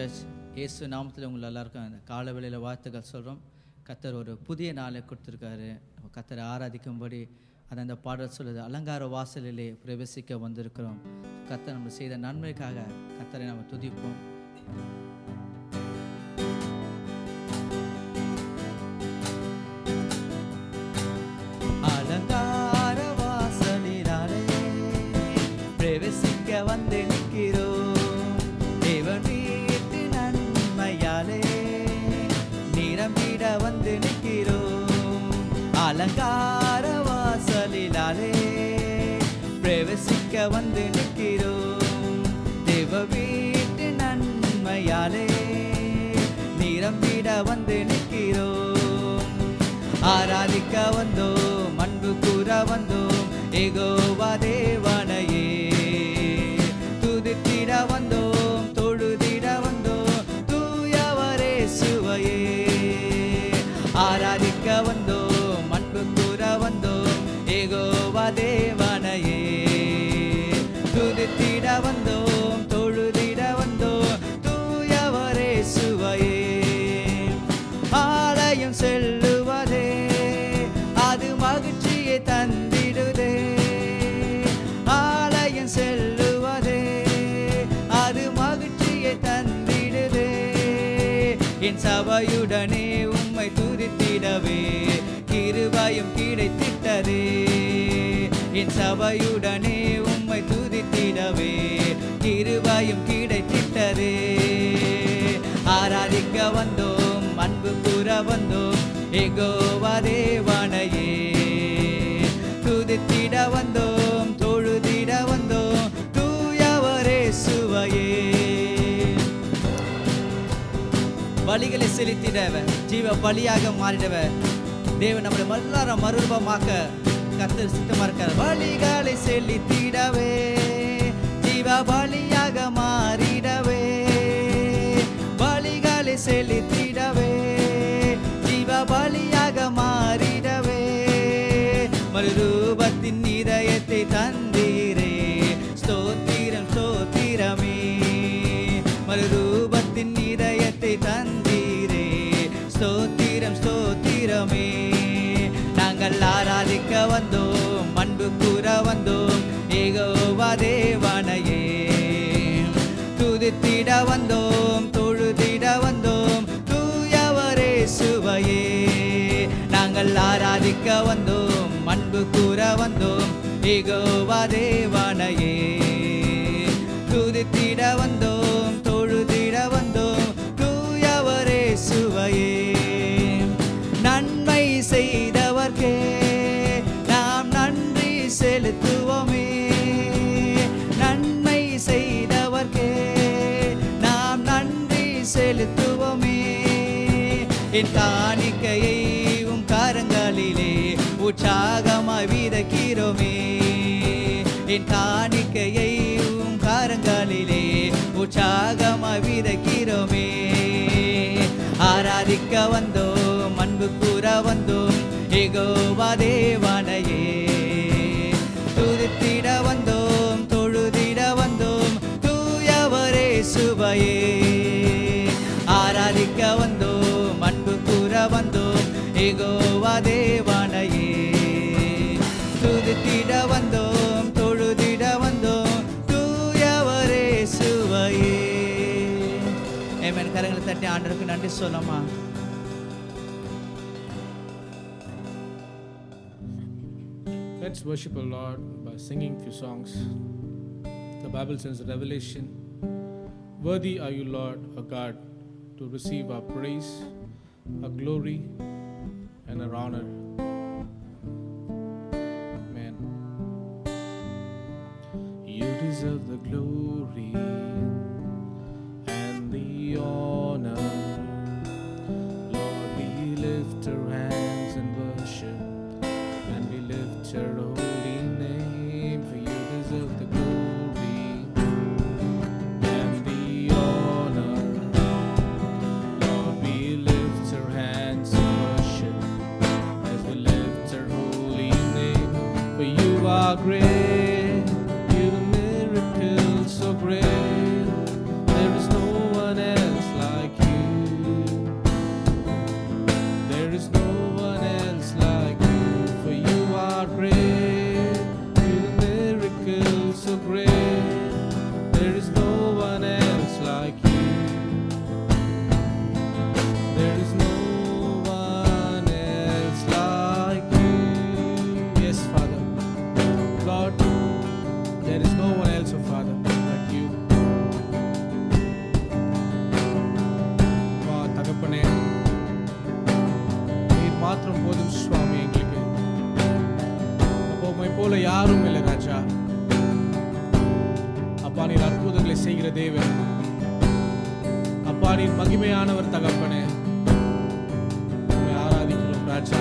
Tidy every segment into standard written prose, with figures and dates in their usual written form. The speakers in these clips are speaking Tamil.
சர்ச் இயேசு நாமத்தில் உங்களை எல்லாருக்கும் அந்த கால வேளையில் வாழ்த்துக்கள் சொல்கிறோம். கர்த்தர் ஒரு புதிய நாளை கொடுத்துருக்காரு. கர்த்தரை ஆராதிக்கும்படி அது அந்த பாடல் சொல்லுது, அலங்கார வாசலிலே பிரவேசிக்க வந்திருக்கிறோம். கர்த்தர் நம்ம செய்த நன்மைக்காக கர்த்தரை நம்ம துதிப்போம். அலங்கார வாசலிலே பிரவேசிக்க வந்து நிற்கிறோம். தேவன் வீட்டு நன்மையாலே நிரம்பிட வந்து நிற்கிறோம். அலங்கார வாசலிலே பிரவேசிக்க வந்து நிற்கிறோம். தேவ வீட்டு நன்மையாலே நிரம்பிட வந்து நிற்கிறோம். ஆராதிக்க வந்தோம், அன்பு கூற வந்தோம், யெகோவா தேவனையே துதித்திட வந்தோம், தொழுதிட வந்தோம், தூயவரே சுவையே. ஆராதிக்க வந்தோம், அன்பு கூற வந்தோம், யெகோவா தேவனையே துதித்திட வந்தோம், தொழுதிட வந்தோம், தூயவரே சுவையே. ஆலயம் செல்லுவதே அது மகிழ்ச்சியை தந்திடுதே. ஆலயம் செல்லுவதே அது மகிழ்ச்சியை தந்திடுதே. என் சபையுடனே உம்மை துதித்திடவே கிருபையும் கிடைத்திட்டதே. என் சபையுடனே உம்மை துதித்திடவே கிருபையும் கிடைத்திட்டதே. ஆராதிக்க வந்தோம், அன்பு கூற வந்தோம், யெகோவா தேவனையே துதித்திட வந்தோம், தொழுதிட வந்தோம், தூயவரே சுவையே. பலிகளை செலுத்திடவர், ஜீவ பலியாக மாறிடவர். தேவன் நம்மளை எல்லாரும் மறுரூபமாக்க கர்த்தர் சித்தமா இருக்கார். பலிகளை செலுத்திடவே ஜீவ பலியாக மாறிடவே. பலிகளை செலுத்திடவே ஜீவ பலியாக மாறிடவே. மறுரூபத்தின் இதயத்தை தந்தீரே, ஸ்தோத்திரம் ஸ்தோத்திரமே. மறுரூபத்தின் இதயத்தை தந்தீரே, ஸ்தோத்திரம் ஸ்தோத்திரமே. நாங்கள் ஆராதிக்க வந்தோம், அன்பு கூற வந்தோம், யெகோவா தேவனையே துதித்திட வந்தோம், தொழுதிட வந்தோம், தூயவரே சுவையே. நாங்கள் ஆராதிக்க வந்தோம், அன்பு கூற வந்தோம், யெகோவா தேவனையே துதித்திட வந்தோம், தொழுதிட வந்தோம், தூயவரே சுவையே. நன்மை செய்தவர்க்கே நாம் நன்றி செலுத்துவோமே. நன்மை செய்தவர்க்கே நாம் நன்றி செலுத்துவோமே. என் காணிக்கையை உம் கரங்களிலே உற்சாகமாய் விதைக்கிறோமே. என் காணிக்கையை உம் கரங்களிலே உற்சாகமாய் விதைக்கிறோமே. ஆராதிக்க வந்தோம், அன்பு கூற வந்தோம், யெகோவா தேவனையே துதித்திட வந்தோம், தொழுதிட வந்தோம், தூயவரே சுவையே. ஆராதிக்க வந்தோம், அன்பு கூற வந்தோம், யெகோவா தேவனையே துதித்திட வந்தோம், தொழுதிட வந்தோம், தூயவரே சுவையே. ஆமென். கரங்களை தட்டி ஆண்டவருக்கு நன்றி சொல்லமா. Let's worship our Lord by singing few songs. The Bible says in Revelation, "Worthy are you, Lord, our God, to receive our praise, our glory, and our honor." Amen. You deserve the glory and the honor. Lord, we lift our hands in worship and we lift your holy name, for you deserve the glory and the honor. Lord, we lift our hands in worship as we lift your holy name, for you are great, you do miracles so great. There is no one else போல யாரும் இல்லை ராஜா. அப்பா, நீர் அற்புதங்களை செய்கிற தேவன். அப்பா, நீர் மகிமையானவர் தகப்பனே. ஆராதிக்கிறோம் ராஜா.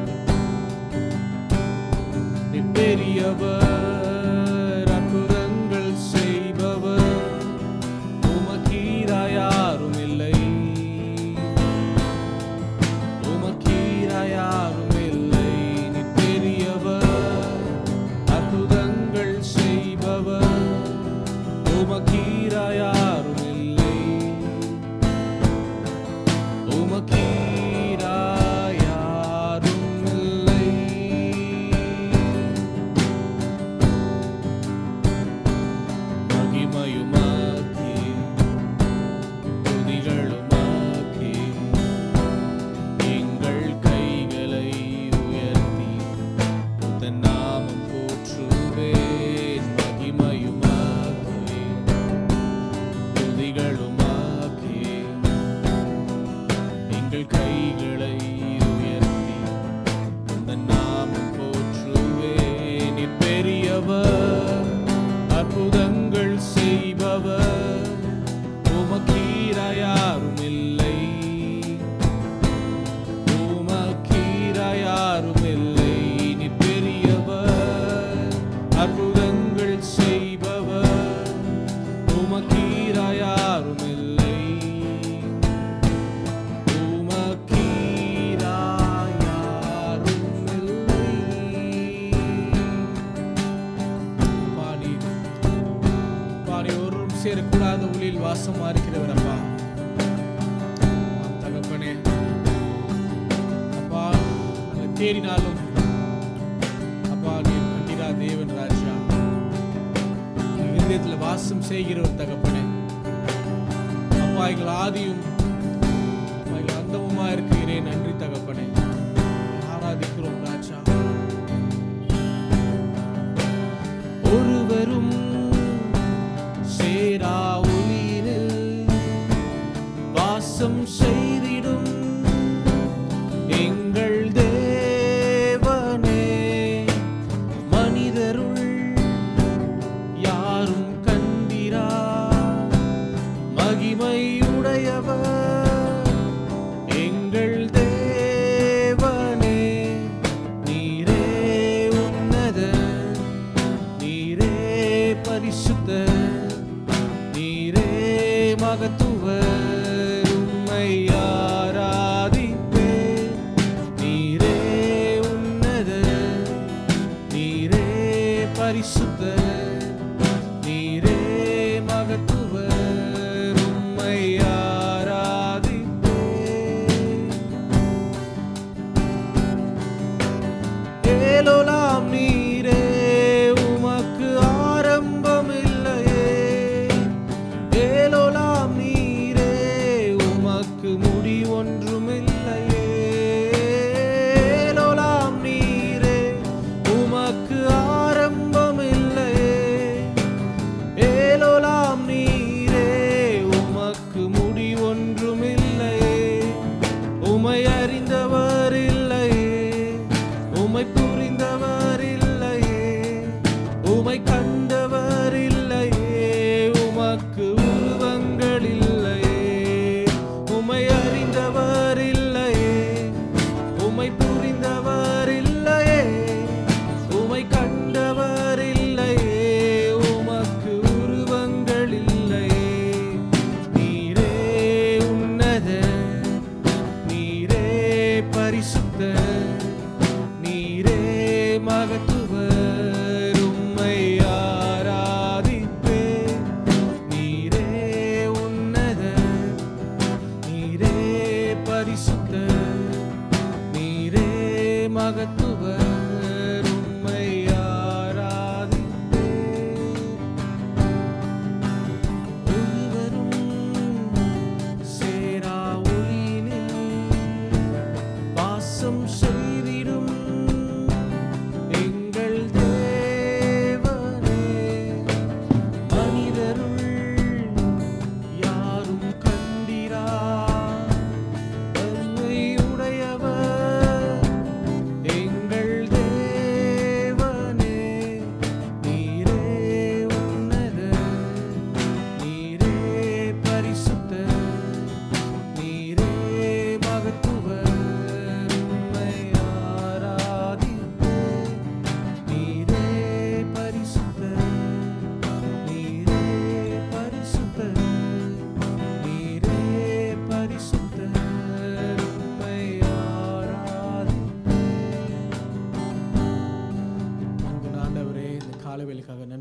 நீ பெரியவர், அற்புதங்கள் செய்பவர், உமக்கீரா யாரும் இல்லை, உமக்கீரா யாரும் இல்லை. நீ பெரியவர், அற்புதங்கள் செய்பவர், உமக்கீரா யாரும் இல்லை, உமக்கீரா யாரும் இல்லை. மகிமையுமாக்கி துதிகளுமாக்கி எங்கள் கைகளை உயர்த்தி உந்தன் நாமம் போற்றுவேன். மகிமையுமாக்கி துதிகளுமாக்கி எங்கள் கைகளை உயர்த்தி உந்தன் நாமம் போற்றுவேன். நீ பெரியவர், அற்புதங்கள் செய்பவர், உமக்கீரா யாரும் இல்லை, உமக்கீரா யாரும் இல்லை. நீ பெரியவர், அற்புதங்கள் செய்பவர், உமக்கீரா யாரும் இல்லை, உமக்கீரா யாரும் இல்லை. பாடி ஒருவரும் சேரக்கூடாத ஒளியில் வாசமா இருக்கிறவர் அப்பா. தகப்பனே அப்பா, நாங்கள் தேடினாலும் அப்பா நீர் கண்டிரா தேவன் ராஜா. எங்கள் இதயத்தில் வாசம் செய்கிறவர் தகப்பனே. அப்பா, எங்கள் ஆதியும் எங்கள் அந்தமுமா இருக்கிறே. நன்றி தகப்பனே. ஆராதிக்கிறோம் ராஜா. ஒருவரும் சேரா ஒளியினில் வாசம் செய்திடும் எங்கள் தேவனே. மனிதருள் யாரும் கண்டிரா மகிமையுடையவர் எங்கள் தேவனே. நீரே உன்னதர், நீரே பரிசுத்தர், நீரே மகத்துவர், உம்மை ஆராதிப்பேன். நீரே உன்னதர், நீரே பரிசுத்தர், நீரே மகத்துவர், உம்மை ஆராதிப்பேன். ஏலோலாம் நீரே, உமக்கு ஆரம்பம் இல்லையே. ஏலோலாம் நீரே, உமக்கு முடி ஒன்றும் இல்லையே. ஏலோலாம் நீரே, உமக்கு ஆரம்பம் இல்லையே. ஏலோலாம் நீரே, உமக்கு முடி ஒன்றும் இல்லையே. உமை அறிந்தவர் இல்லையே, உமை புரிந்தவர் இல்லையே, உமை கண்டவர் இல்லையே. உமக்கு உருவங்கள் இல்லையே, உமை அறிந்தவர் இல்லையே, உமை புரிந்தவர் இல்லையே, உமை கண்டவர் இல்லையே. உமக்கு உருவங்கள் இல்லையே. நீரே உன்னதர், நீரே பரிசுத்தர், நீரே மகத்துவர், உம்மை ஆராதிப்பேன். நீரே உன்னதர், நீரே பரிசுத்தர், நீரே மகத்துவர், உம்மை ஆராதிப்பேன். ஒருவரும் சேரா ஒளியினில் வாசம் செய்திடும் எங்கள் தேவனே. மனிதருள் யாரும் கண்டிரா வறுமையுடையவர் எங்கள் தேவனே.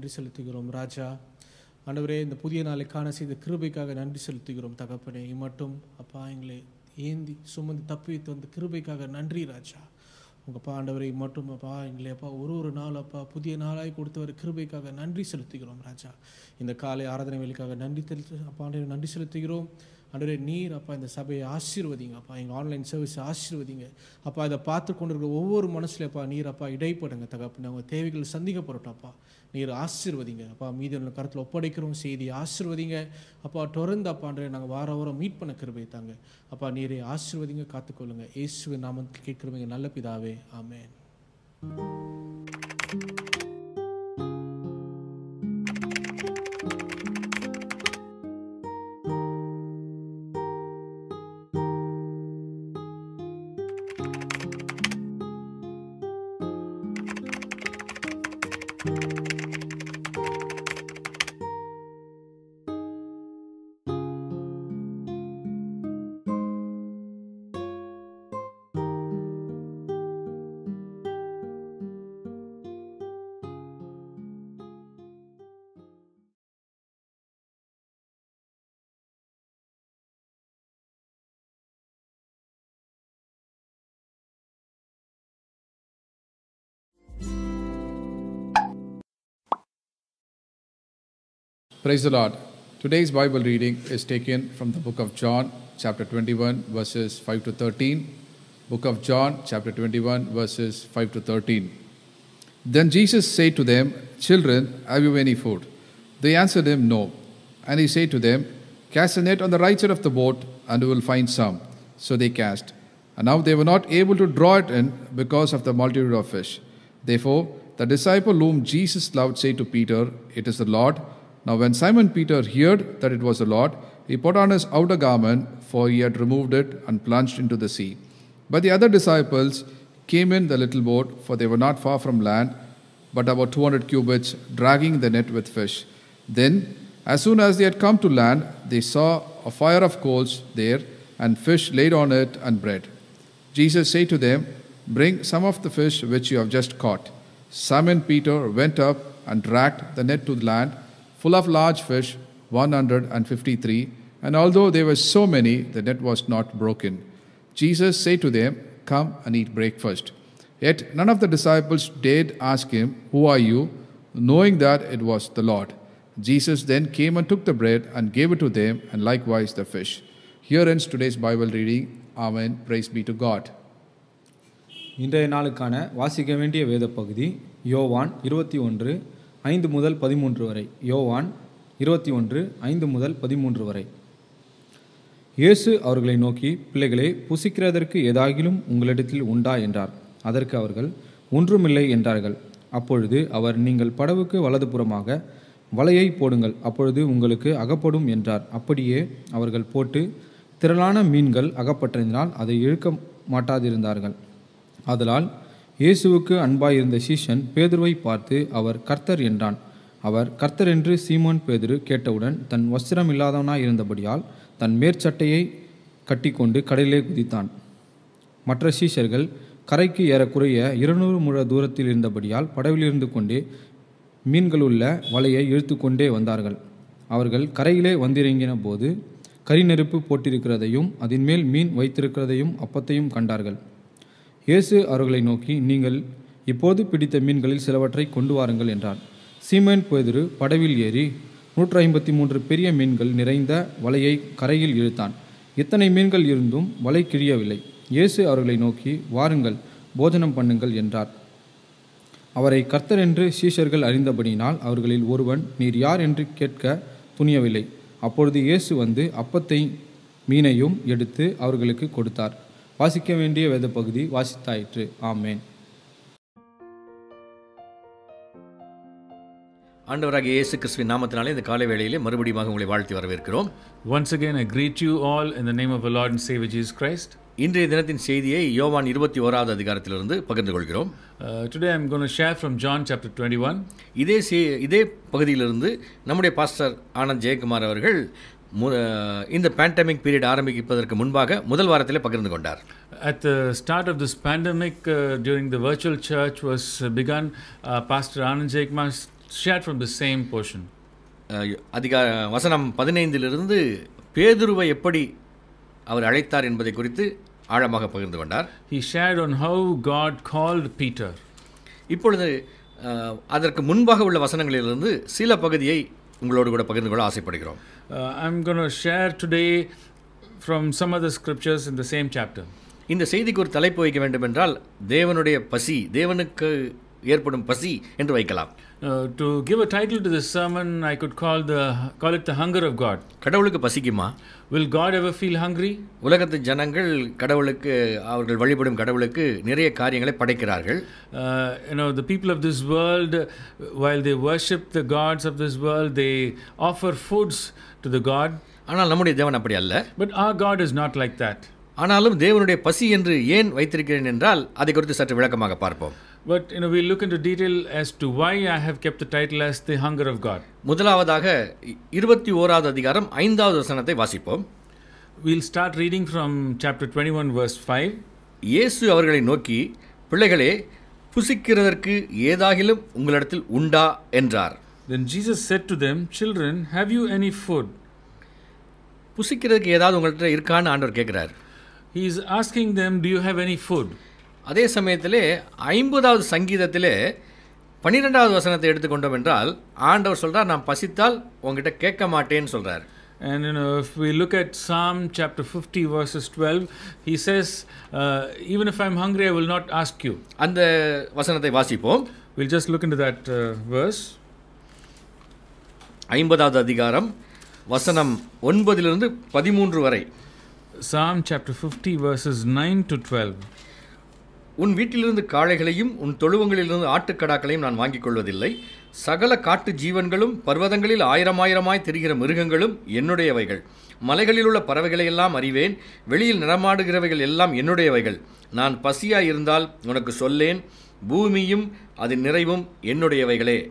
நன்றி செலுத்துகிறோம் ராஜா. ஆண்டவரே, இந்த புதிய நாளை காண செய்த கிருபைக்காக நன்றி செலுத்துகிறோம் தகப்பனே. இம்மட்டும் அப்பா எங்களை ஏந்தி சுமந்து தப்பி வைத்து வந்த கிருபைக்காக நன்றி ராஜா. உங்கப்பா ஆண்டவரை மட்டும் அப்பா எங்களை அப்பா ஒரு நாள் அப்பா புதிய நாளாய் கொடுத்தவர் கிருபைக்காக நன்றி செலுத்துகிறோம் ராஜா. இந்த காலை ஆராதனை வேலைக்காக நன்றி அப்பா ஆண்டவரை நன்றி செலுத்துகிறோம். ஆண்டவரே, நீர் அப்பா இந்த சபையை ஆசீர்வதிங்க அப்பா, எங்கள் ஆன்லைன் சர்வீஸ் ஆசீர்வதிங்க அப்பா. இதை பார்த்து கொண்டு இருக்கிற ஒவ்வொரு மனசுலையும் அப்பா நீர் அப்பா இடைப்படுங்க தகப்பனே. அவங்க தேவைகள் சந்திக்கப்படட்டும் அப்பா. நீர் ஆசீர்வதிங்க அப்பா. மீதி கருத்தில் ஒப்படைக்கிறோம், செய்தி ஆசீர்வதிங்க அப்பா. தொடர்ந்து அப்பா ஆண்டவரே நாங்கள் வாரம் மீட் பண்ண கிருபை தாங்க அப்பா. நீரை ஆசீர்வதிங்க, காத்துக்கொள்ளுங்க. இயேசுவின் நாமத்தில் கேட்கிறவங்க நல்ல பிதாவே, ஆமென். Praise the Lord. Today's Bible reading is taken from the book of John, chapter 21, verses 5 to 13. Book of John, chapter 21, verses 5 to 13. Then Jesus said to them, "Children, have you any food?" They answered him, "No." And he said to them, "Cast a net on the right side of the boat, and you will find some." So they cast. And now they were not able to draw it in because of the multitude of fish. Therefore, the disciple whom Jesus loved said to Peter, "It is the Lord." Now when Simon Peter heard that it was the Lord, he put on his outer garment, for he had removed it, and plunged into the sea. But the other disciples came in the little boat, for they were not far from land, but about 200 cubits, dragging the net with fish. Then, as soon as they had come to land, they saw a fire of coals there, and fish laid on it, and bread. Jesus said to them, "Bring some of the fish which you have just caught." Simon Peter went up and dragged the net to the land, full of large fish, 153, and although there were so many, the net was not broken. Jesus said to them, "Come and eat breakfast." Yet none of the disciples dared ask him, "Who are you?" knowing that it was the Lord. Jesus then came and took the bread and gave it to them, and likewise the fish. Here ends today's Bible reading. Amen. Praise be to God. இன்றைய நாளுக்கான வாசிக்க வேண்டிய வேத பகுதி யோவான் 21 5 முதல் 13 வரை. யோவான் 21 5 முதல் 13 வரை. இயேசு அவர்களை நோக்கி, "பிள்ளைகளே, புசிக்கிறதற்கு ஏதாகிலும் உங்களிடத்தில் உண்டா?" என்றார். அதற்கு அவர்கள், "ஒன்றுமில்லை" என்றார்கள். அப்பொழுது அவர், "நீங்கள் படவுக்கு வலதுபுறமாக வலையை போடுங்கள், அப்பொழுது உங்களுக்கு அகப்படும்" என்றார். அப்படியே அவர்கள் போட்டு திரளான மீன்கள் அகப்பட்டதினால் அதை இழுக்க மாட்டாதிருந்தார்கள். ஆதலால் இயேசுவுக்கு அன்பாயிருந்த சீஷன் பேதுருவை பார்த்து, அவர் கர்த்தர் என்றான். அவர் கர்த்தர் என்று சீமோன் பேதுரு கேட்டவுடன் தன் வஸ்திரம் இல்லாதவனாயிருந்தபடியால் தன் மேற்சட்டையை கட்டிக்கொண்டு கடலிலே குதித்தான். மற்ற சீஷர்கள் கரைக்கு ஏறக்குறைய 200 முழ தூரத்தில் இருந்தபடியால் படவிலிருந்து கொண்டே மீன்களுள்ள வலையை இழுத்து கொண்டே வந்தார்கள். அவர்கள் கரையிலே வந்திறங்கின போது கரிநெருப்பு போட்டிருக்கிறதையும் அதின்மேல் மீன் வைத்திருக்கிறதையும் அப்பத்தையும் கண்டார்கள். இயேசு அவர்களை நோக்கி, "நீங்கள் இப்போது பிடித்த மீன்களில் சிலவற்றை கொண்டு வாருங்கள்" என்றார். சீமோன் பேதுரு படவில் ஏறி 153 பெரிய மீன்கள் நிறைந்த வலையை கரையில் இழுத்தான். இத்தனை மீன்கள் இருந்தும் வலை கிழியவில்லை. இயேசு அவர்களை நோக்கி, "வாருங்கள், போஜனம் பண்ணுங்கள்" என்றார். அவரை கர்த்தர் என்று சீஷர்கள் அறிந்தபடியினால் அவர்களில் ஒருவன், "நீர் யார்?" என்று கேட்க துணியவில்லை. அப்பொழுது இயேசு வந்து அப்பத்தை மீனையும் எடுத்து அவர்களுக்கு கொடுத்தார். வாசிக்க வேண்டிய வேத பகுதி வாசித்தாயிற்று. ஆமேன். ஆண்டவராகிய இயேசு கிறிஸ்துவின் நாமத்தினாலே இந்த காலை வேளையிலே மறுபடியும் உங்களை வாழ்த்தி வரவேற்கிறோம். Once again I greet you all in the name of our Lord and Savior Jesus Christ. இன்றைய தினத்தின் செய்தியை யோவான் 21வது அதிகாரத்திலிருந்து பகிர்ந்து கொள்கிறோம். Today I'm going to share from John chapter 21. இதே பகுதியிலிருந்து நம்முடைய பாஸ்டர் ஆனந்த் ஜெயக்குமார் அவர்கள் இந்த பேண்டமிக் பீரியட் ஆரம்பிப்பதற்கு முன்பாக முதல் வாரத்திலே பகிர்ந்து கொண்டார். At the start of this pandemic, during the virtual church was begun, Pastor Anand Jaykumar shared from the same portion. வசனம் 15 பேதுருவை எப்படி அவர் அழைத்தார் என்பதை குறித்து ஆழமாக பகிர்ந்து கொண்டார். He shared on how God called Peter. இப்பொழுது அதற்கு முன்பாக உள்ள வசனங்களிலிருந்து சில பகுதியை உங்களோடு கூட பகிர்ந்து கொள்ள ஆசைப்படுகிறோம். I'm going to share today from some other scriptures in the same chapter. இந்த செய்திக்கு ஒரு தலைப்பு வைக்க வேண்டும் என்றால் தேவனுடைய பசி, தேவனுக்கு ஏற்படும் பசி என்று வைக்கலாம். To give a title to this sermon, I could call it the hunger of God. கடவுளுக்கு பசிக்குமா? Will God ever feel hungry? உலகத்து ஜனங்கள் கடவுளுக்கு, அவர்கள் வழிபடும் கடவுளுக்கு நிறைய காரியங்களை படைக்கிறார்கள். The people of this world, while they worship the gods of this world, they offer foods to the God. ஆனால் நம்முடைய தேவன் அப்படி அல்ல. But our God is not like that. ஆனாலும் தேவனுடைய பசி என்று ஏன் வைத்திருக்கிறேன் என்றால் அதை குறித்து சற்று விளக்கமாக பார்ப்போம். But we look into detail as to why I have kept the title as the hunger of God. முதலாவதாக 21வது அதிகாரம் 5வது வசனத்தை வாசிப்போம். We'll start reading from chapter 21 verse 5. இயேசு அவர்களை நோக்கி, பிள்ளைகளே, புசிக்கிறதற்கு ஏதாகிலும் உங்களிடத்தில் உண்டா என்றார். Then Jesus said to them, Children, have you any food? புசிக்கிறதுக்கு ஏதாவது உங்கள்கிட்ட இருக்கான்னு ஆண்டவர் கேட்கிறார். He is asking them, do you have any food? அதே சமயத்திலே 50வது சங்கீதத்திலே 12வது வசனத்தை எடுத்துக்கொண்டோம் என்றால் ஆண்டவர் சொல்றார், நான் பசித்தால் உங்ககிட்ட கேட்க மாட்டேன்னு சொல்றார். And if we look at Psalm chapter 50 verses 12, he says, even if I'm hungry, I will not ask you. அந்த வசனத்தை வாசிப்போம். We'll just look into that verse. 50வது அதிகாரம் வசனம் 9 to 13 வரை. Psalm chapter 50 verses 9 to 12. உன் வீட்டிலிருந்து காளைகளையும் உன் தொழுவங்களிலிருந்து ஆட்டுக்கடாக்களையும் நான் வாங்கிக் கொள்வதில்லை. சகல காட்டு ஜீவன்களும் பர்வதங்களில் ஆயிரமாயிரமாய் திரிகிற மிருகங்களும் என்னுடையவைகள். மலைகளில் உள்ள பறவைகளையெல்லாம் அறிவேன். வெளியில் நடமாடுகிறவைகள் எல்லாம் என்னுடையவைகள். நான் பசியாய் இருந்தால் உனக்கு சொல்லேன். பூமியும் அதன் நிறைவும் என்னுடையவைகளே.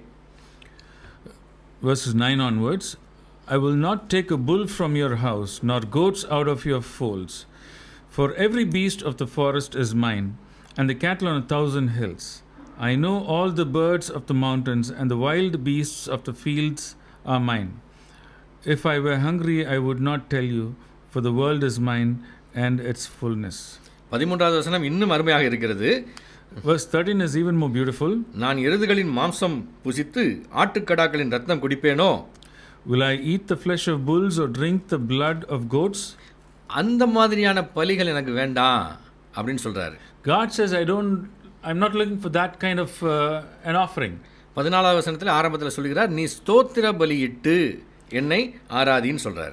Verses 9 onwards. I will not take a bull from your house, nor goats out of your folds. For every beast of the forest is mine, and the cattle on 1,000 hills. I know all the birds of the mountains, and the wild beasts of the fields are mine. If I were hungry, I would not tell you, for the world is mine and its fullness. 13வது வசனம் இன்னும் அருமையாக இருக்கிறது. Verse 13 is even more beautiful. நான் எருதுகளின் மாம்சம் புசித்து ஆட்டுக்கடாக்களின் ரத்தம் குடிப்பேனோ? Will I eat the flesh of bulls or drink the blood of goats? அந்த மாதிரியான பலிகள் எனக்கு வேண்டாம் அப்படின்னு சொல்றாரு. God says, I'm not looking for that kind of an offering. 14வது வசனத்தில் ஆரம்பத்தில் சொல்கிறார், நீ ஸ்தோத்திர பலியிட்டு என்னை ஆராதின்னு சொல்றார்.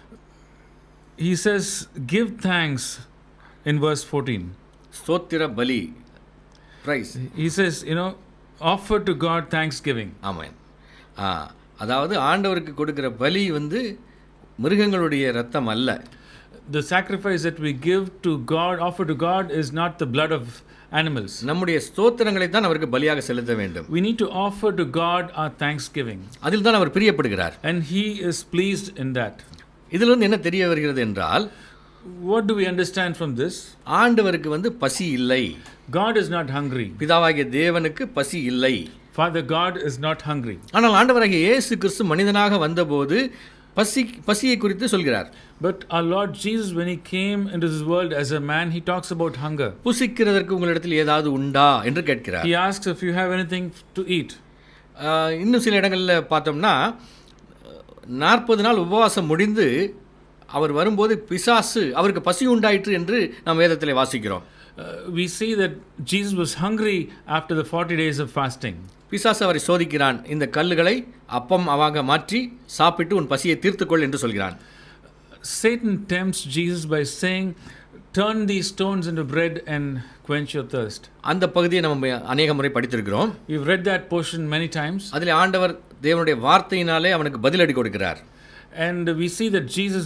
He says, give thanks in verse 14. ஸ்தோத்திர பலி, praise. He says, offer to God thanksgiving. ஆமாம். அதாவது ஆண்டவருக்கு கொடுக்கிற பலி மிருகங்களுடைய ரத்தம் அல்ல. The sacrifice that we give to God, offer to God, is not the blood of animals. நம்முடைய ஸ்தோத்திரங்களை தான் அவருக்கு பலியாக செலுத்த வேண்டும். We need to offer to God our thanksgiving. அதில் தான் அவர் பிரியப்படுகிறார். And he is pleased in that. இதிலிருந்து என்ன தெரிய வருகிறது என்றால், what do we understand from this? ஆண்டவருக்கு பசி இல்லை. God is not hungry. பிதாவாகிய தேவனுக்கு பசி இல்லை. Father God is not hungry. ஆனால் ஆண்டவராகிய இயேசு கிறிஸ்து மனிதனாக வந்தபோது பசியை குறித்து சொல்கிறார். But our Lord Jesus, when he came into this world as a man, he talks about hunger. புசிக்கிறதற்கு உங்களிடத்தில் ஏதாவது உண்டா என்று கேட்கிறார். He asks if you have anything to eat. இன்னும் சில இடங்களில் பார்த்தோம்னா 40 நாள் உபவாசம் முடிந்து அவர் வரும்போது பிசாசு அவருக்கு பசி உண்டாயிற்று என்று நாம் வேதத்திலே வாசிக்கிறோம். We see that Jesus was hungry after the 40 days of fasting. பிசாசு அவரை சோதிக்கிறான். இந்த கல்லுகளை அப்பம் அவாக மாற்றி சாப்பிட்டு உன் பசியை தீர்த்துக்கொள் என்று சொல்கிறான். Satan tempts Jesus by saying, turn these stones into bread and quench your thirst. அந்த பகுதியை நம்ம அநேக முறை படித்திருக்கிறோம். We've read that portion many times. அதில் ஆண்டவர் தேவனுடைய வார்த்தையினாலே அவனுக்கு பதிலடி கொடுக்கிறார். And we see that Jesus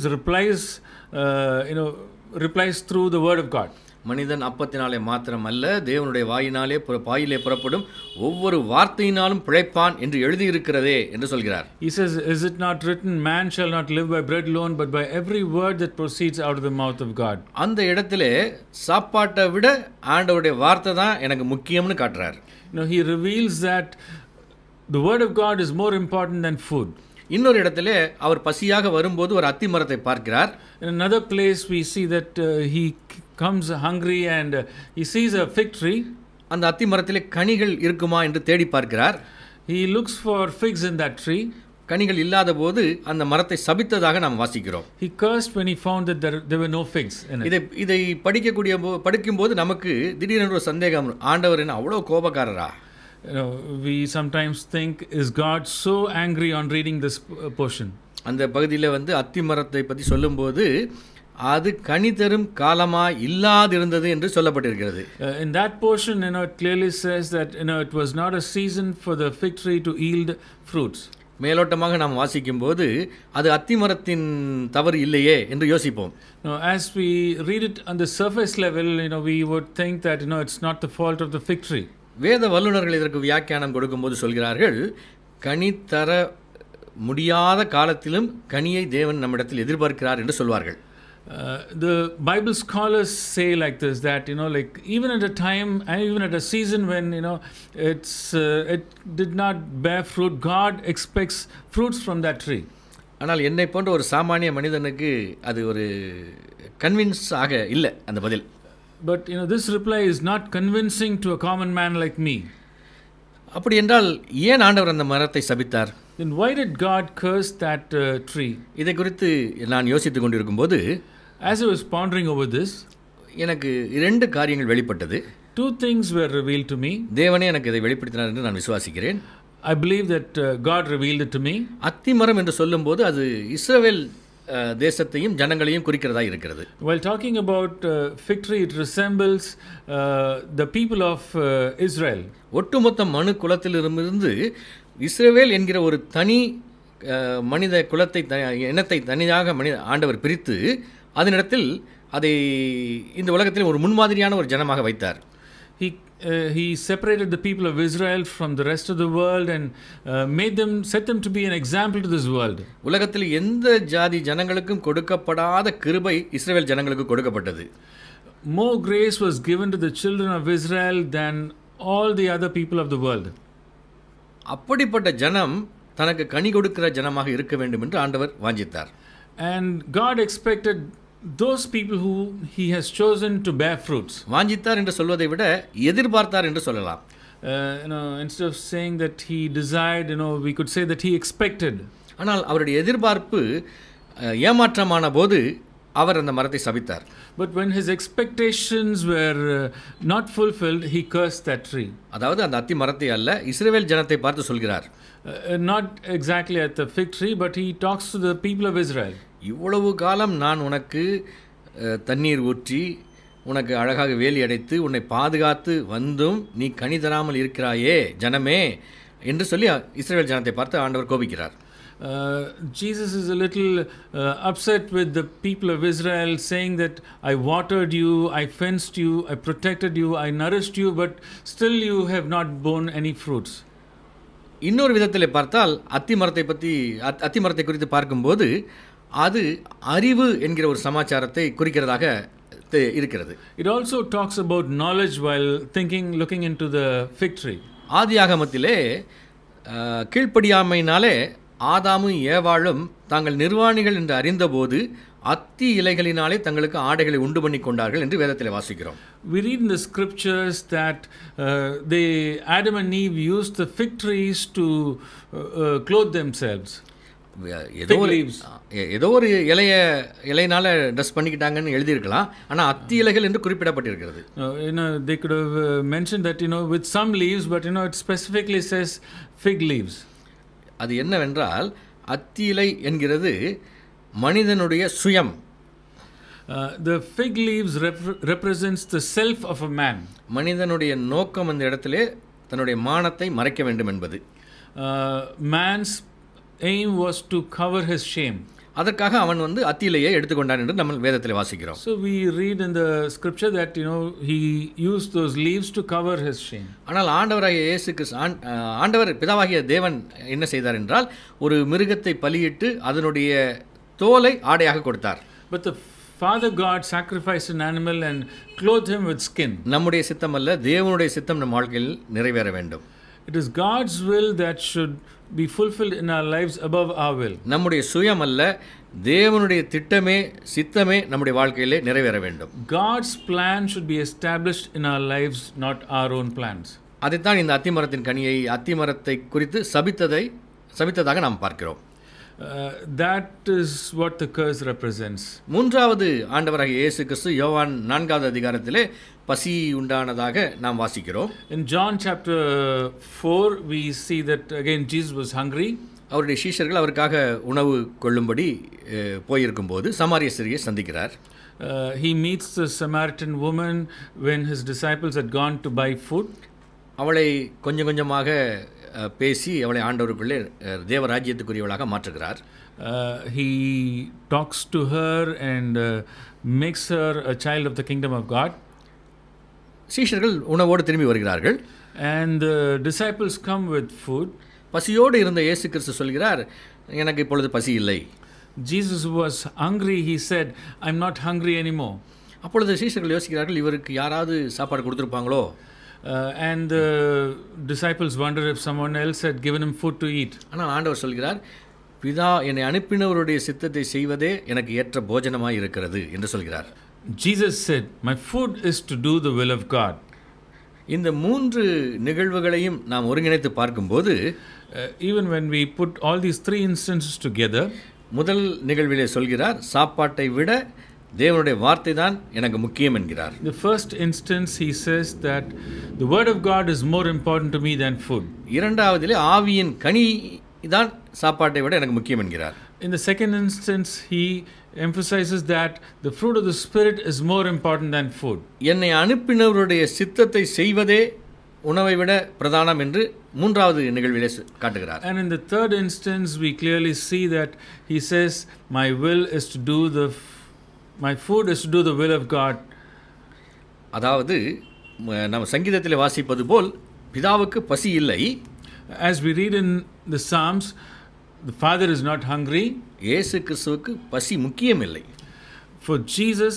replies through the word of God. மனிதன் அப்பத்தினாலே மாத்திரம் அல்ல, தேவனுடைய வாயினாலே புறப்படும் ஒவ்வொரு வார்த்தையினாலும் பிழைப்பான் என்று எழுதியிருக்கிறதே என்று சொல்கிறார். He says, is it not written, man shall not live by bread alone, but by every word that proceeds out of the mouth of God. அந்த இடத்திலே சாப்பாட்டை விட ஆண்டவருடைய வார்த்தை தான் எனக்கு முக்கியம்னு காட்டுறார். He reveals that the word of God is more important than food. இன்னொரு இடத்திலே அவர் பசியாக வரும்போது ஒரு அத்தி மரத்தை பார்க்கிறார். In another place we see that he comes hungry and he sees a fig tree. அந்த அத்தி மரத்திலே கனிகள் இருக்குமா என்று தேடி பார்க்கிறார். He looks for figs in that tree. கனிகள் இல்லாத போது அந்த மரத்தை சபித்ததாக நாம் வாசிக்கிறோம். He cursed when he found that there were no figs in it. இதை படிக்கும்போது நமக்கு திடீரென்று ஒரு சந்தேகம், ஆண்டவர் என்ன அவ்வளவு கோபக்காரரா? We sometimes think, is God so angry on reading this portion? அந்த பகுதியில் அத்தி மரத்தை பற்றி சொல்லும்போது அது கனி தரும் காலமா இல்லாதிருந்தது என்று சொல்லப்பட்டிருக்கிறது. In that portion, it clearly says that it was not a season for the fig tree to yield fruits. மேலோட்டமாக நாம் வாசிக்கும்போது அது அத்தி மரத்தின் தவறு இல்லையே என்று யோசிப்போம். As we read it on the surface level, we would think that it's not the fault of the fig tree. வேத வல்லுநர்கள் இதற்கு வியாக்கியானம் கொடுக்கும்போது சொல்கிறார்கள், கனி தர முடியாத காலத்திலும் கனியை தேவன் நம்மிடத்தில் எதிர்பார்க்கிறார் என்று சொல்வார்கள். The Bible scholars say like this, that like even at a time and even at a season when it did not bear fruit, God expects fruits from that tree. ஆனால் என்னை போன்ற ஒரு சாமானிய மனிதனுக்கு அது ஒரு கன்வின்ஸ் ஆக இல்லை அந்த பதில். But this reply is not convincing to a common man like me. அப்படி என்றால் ஏன் ஆண்டவர் அந்த மரத்தை சபித்தார்? Then why did God curse that tree? இதை குறித்து நான் யோசித்துக் கொண்டிருக்கும்போது, as I was pondering over this, எனக்கு இரண்டு காரியங்கள் வெளிப்பட்டது. Two things were revealed to me. தேவனே எனக்கு இதை வெளிப்படுத்தினார் என்று நான் விசுவாசிக்கிறேன். I believe that God revealed it to me. அத்தி மரம் என்று சொல்லும்போது அது இஸ்ரவேல் தேசத்தையும் ஜனங்களையும் குறிக்கிறதா இருக்கிறது. While talking about fig tree, it resembles the people of Israel. ஒட்டுமொத்த மனு குலத்திலிருந்து இஸ்ரவேல் என்கிற ஒரு தனி மனித குலத்தை இனத்தை தனியாக ஆண்டவர் பிரித்து அதனிடத்தில் அதை இந்த உலகத்தில் ஒரு முன்மாதிரியான ஒரு ஜனமாக வைத்தார். He separated the people of Israel from the rest of the world and set them to be an example to this world. உலகத்தில் எந்த ஜாதி ஜனங்களுக்கும் கொடுக்கப்படாத கிருபை இஸ்ரவேல் ஜனங்களுக்கு கொடுக்கப்பட்டது. More grace was given to the children of Israel than all the other people of the world. அப்படிப்பட்ட ஜனம் தனக்கு கனி கொடுக்கிற ஜனமாக இருக்க வேண்டும் என்று ஆண்டவர் வாஞ்சித்தார். And God expected those people who he has chosen to bear fruits. வாஞ்சித்தார் என்று சொல்வதை விட எதிர்பார்த்தார் என்று சொல்லலாம். Instead of saying that he desired, we could say that he expected. ஆனால் அவருடைய எதிர்பார்ப்பு ஏமாற்றமான போது அவர் அந்த மரத்தை சபித்தார். But when his expectations were not fulfilled, he cursed that tree. அதாவது அந்த அத்தி மரத்தை அல்ல, இஸ்ரவேல் ஜனத்தை பார்த்து சொல்கிறார். Not exactly at the fig tree, but he talks to the people of Israel. இவ்வளவு காலம் நான் உனக்கு தண்ணீர் ஊற்றி உனக்கு அழகாக வேலி அடைத்து உன்னை பாதுகாத்து வந்தும் நீ கனி தராமல் இருக்கிறாயே ஜனமே என்று சொல்லி இஸ்ரவேல் ஜனத்தை பார்த்து ஆண்டவர் கோபிக்கிறார். Jesus is a little upset with the people of Israel, saying that I watered you, I fenced you, I protected you, I nourished you, but still you have not borne any fruits. இன்னொரு விதத்தில் பார்த்தால் அத்தி மரத்தை குறித்து பார்க்கும்போது அது அறிவு என்கிற ஒரு சமாச்சாரத்தை குறிக்கிறதாக இருக்கிறது. It also talks about knowledge while looking into the fig tree. ஆதியாகமத்திலே கீழ்ப்படியாமையினாலே ஆதாமும் ஏவாளும் தாங்கள் நிர்வாணிகள் என்று அறிந்தபோது அத்தி இலைகளினாலே தங்களுக்கு ஆடைகளை உண்டு பண்ணி கொண்டார்கள் என்று வேதத்திலே வாசிக்கிறோம். We read in the scriptures that Adam and Eve used the fig trees to clothe themselves. ஏதோ ஒரு இலையினால ட்ரெஸ் பண்ணிக்கிட்டாங்கன்னு எழுதியிருக்கலாம், ஆனால் அத்தி இலைகள் என்று குறிப்பிடப்பட்டிருக்கிறது. They could have mentioned that with some leaves, but it specifically says fig leaves. அது என்னவென்றால் அத்தி இலை என்கிறது மனிதனுடைய சுயம். The fig leaves represents the self of a man. மனிதனுடைய நோக்கம் அந்த இடத்திலே தன்னுடைய மானத்தை மறைக்க வேண்டும் என்பது. Man's aim was to cover his shame. அதற்காக அவன் அத்தியிலையை எடுத்துக்கொண்டான் என்று நம்ம வேதத்தில் வாசிக்கிறோம். So we read in the scripture that he used those leaves to cover his shame. ஆனால் ஆண்டவராகிய இயேசு கிறிஸ்து ஆண்டவர் பிதாவாகிய தேவன் என்ன செய்தார் என்றால் ஒரு மிருகத்தை பலியிட்டு அதனுடைய தோலை ஆடையாக கொடுத்தார். But the Father God sacrificed an animal and clothed him with skin. நம்முடைய சித்தம் அல்ல, தேவனுடைய சித்தம் நம் வாழ்க்கையில் நிறைவேற வேண்டும். It is God's will that should be fulfilled in our lives above our will. நம்முடைய சுயம் அல்ல, தேவனுடைய திட்டமே சித்தமே நம்முடைய வாழ்க்கையிலே நிறைவேற வேண்டும். God's plan should be established in our lives, not our own plans. அதைத்தான் இந்த அத்திமரத்தின் கனியை அத்திமரத்தை குறித்து சபித்ததாக நாம் பார்க்கிறோம். That is what the curse represents. மூன்றாவது ஆண்டவராகிய இயேசு கிறிஸ்து யோவான் 4வது அதிகாரத்திலே பசி உண்டானதாக நாம் வாசிக்கிறோம். In John chapter 4 we see that again Jesus was hungry. அவருடைய சீஷர்கள் அவருக்காக உணவு கொள்ளும்படி போயிருக்கும்போது சமாரிய ஸ்திரியை சந்திக்கிறார். He meets the Samaritan woman when his disciples had gone to buy food. அவளை கொஞ்சம் கொஞ்சமாக பேசி அவளை ஆண்டவருக்குள்ளே தேவராஜ்யத்துக்குரியவளாக மாற்றுகிறார். He talks to her and makes her a child of the kingdom of God. சீஷர்கள் உணவோடு திரும்பி வருகிறார்கள். And the disciples come with food. பசியோடு இருந்த இயேசு கிறிஸ்து சொல்கிறார், எனக்கு இப்பொழுது பசி இல்லை. Jesus was hungry. He said, I'm not hungry anymore. அப்பொழுது சீஷர்கள் யோசிக்கிறார்கள், இவருக்கு யாராவது சாப்பாடு கொடுத்துருப்பாங்களோ. And the disciples wonder if someone else had given him food to eat. ஆனால் ஆண்டவர் சொல்கிறார், பிதா என்னை அனுப்பினவருடைய சித்தத்தை செய்வதே எனக்கு ஏற்ற போஜனமாய் இருக்கிறது என்று சொல்கிறார். Jesus said, my food is to do the will of God. இந்த மூன்று நிகழ்வுகளையும் நாம் ஒருங்கிணைத்து பார்க்கும்போது Even when we put all these three instances together, முதல் நிகழ்விலே சொல்கிறார், சாப்பாட்டை விட தேவனுடைய வார்த்தை தான் எனக்கு முக்கியம் என்கிறார். The first instance he says that the word of God is more important to me than food. இரண்டாவதிலே ஆவியின் கனி தான் சாப்பாட்டை விட எனக்கு முக்கியம் என்கிறார். In the second instance he emphasizes that the fruit of the spirit is more important than food. என்னை அனுப்பினவருடைய சித்தத்தை செய்வதே உணவை விட பிரதானம் என்று மூன்றாவது நிகழ்விலே காட்டுகிறார். And in the third instance we clearly see that he says my food is to do the will of God. அதாவது நம்ம சங்கீதத்தில் வாசிப்பது போல் பிதாவுக்கு பசி இல்லை. As we read in the Psalms, the Father is not hungry. இயேசு கிறிஸ்துவுக்கு பசி முக்கியம் இல்லை. For Jesus,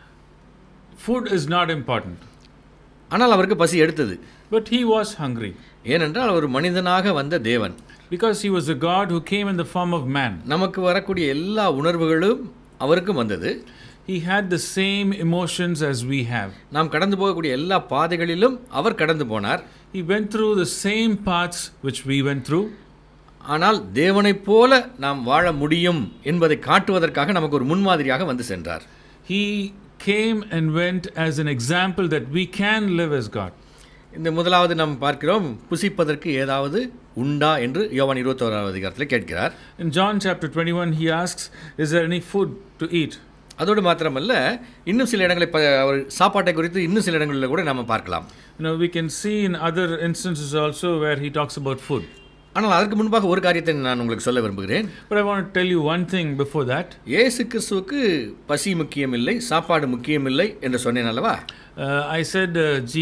food is not important. ஆனால் அவருக்கு பசி எடுத்தது. But he was hungry. ஏனென்றால் அவர் மனிதனாக வந்த தேவன். Because he was a God who came in the form of man. நமக்கு வரக்கூடிய எல்லா உணர்வுகளும் அவருக்கும் வந்தது. He had the same emotions as we have. நாம் கடந்து போகக்கூடிய எல்லா பாதைகளிலும் அவர் கடந்து போனார். He went through the same paths which we went through. ஆனால் தேவனைப் போல நாம் வாழ முடியும் என்பதை காட்டுவதற்காக நமக்கு ஒரு முன்மாதிரியாக வந்து சென்றார். He came and went as an example that we can live as God. இந்த முதலாவது நாம் பார்க்கிறோம், புசிப்பதற்கு ஏதாவது உண்டா என்று யோவான் 21வது அதிகாரத்தில் கேட்கிறார். In John chapter 21 he asks, is there any food to eat? அதோடு மாத்திரமல்ல, இன்னும் சில இடங்களில் அவர் சாப்பாட்டை குறித்து இன்னும் சில இடங்களில் கூட நாம் பார்க்கலாம். We can see in other instances also where he talks about food. ஆனால் அதற்கு முன்பாக ஒரு காரியத்தை நான் உங்களுக்கு சொல்ல விரும்புகிறேன். But I want to tell you one thing before that. இயேசு கிறிஸ்துவுக்கு பசி முக்கியம் இல்லை, சாப்பாடு முக்கியம் இல்லை என்று சொன்னேன் அல்லவா? I said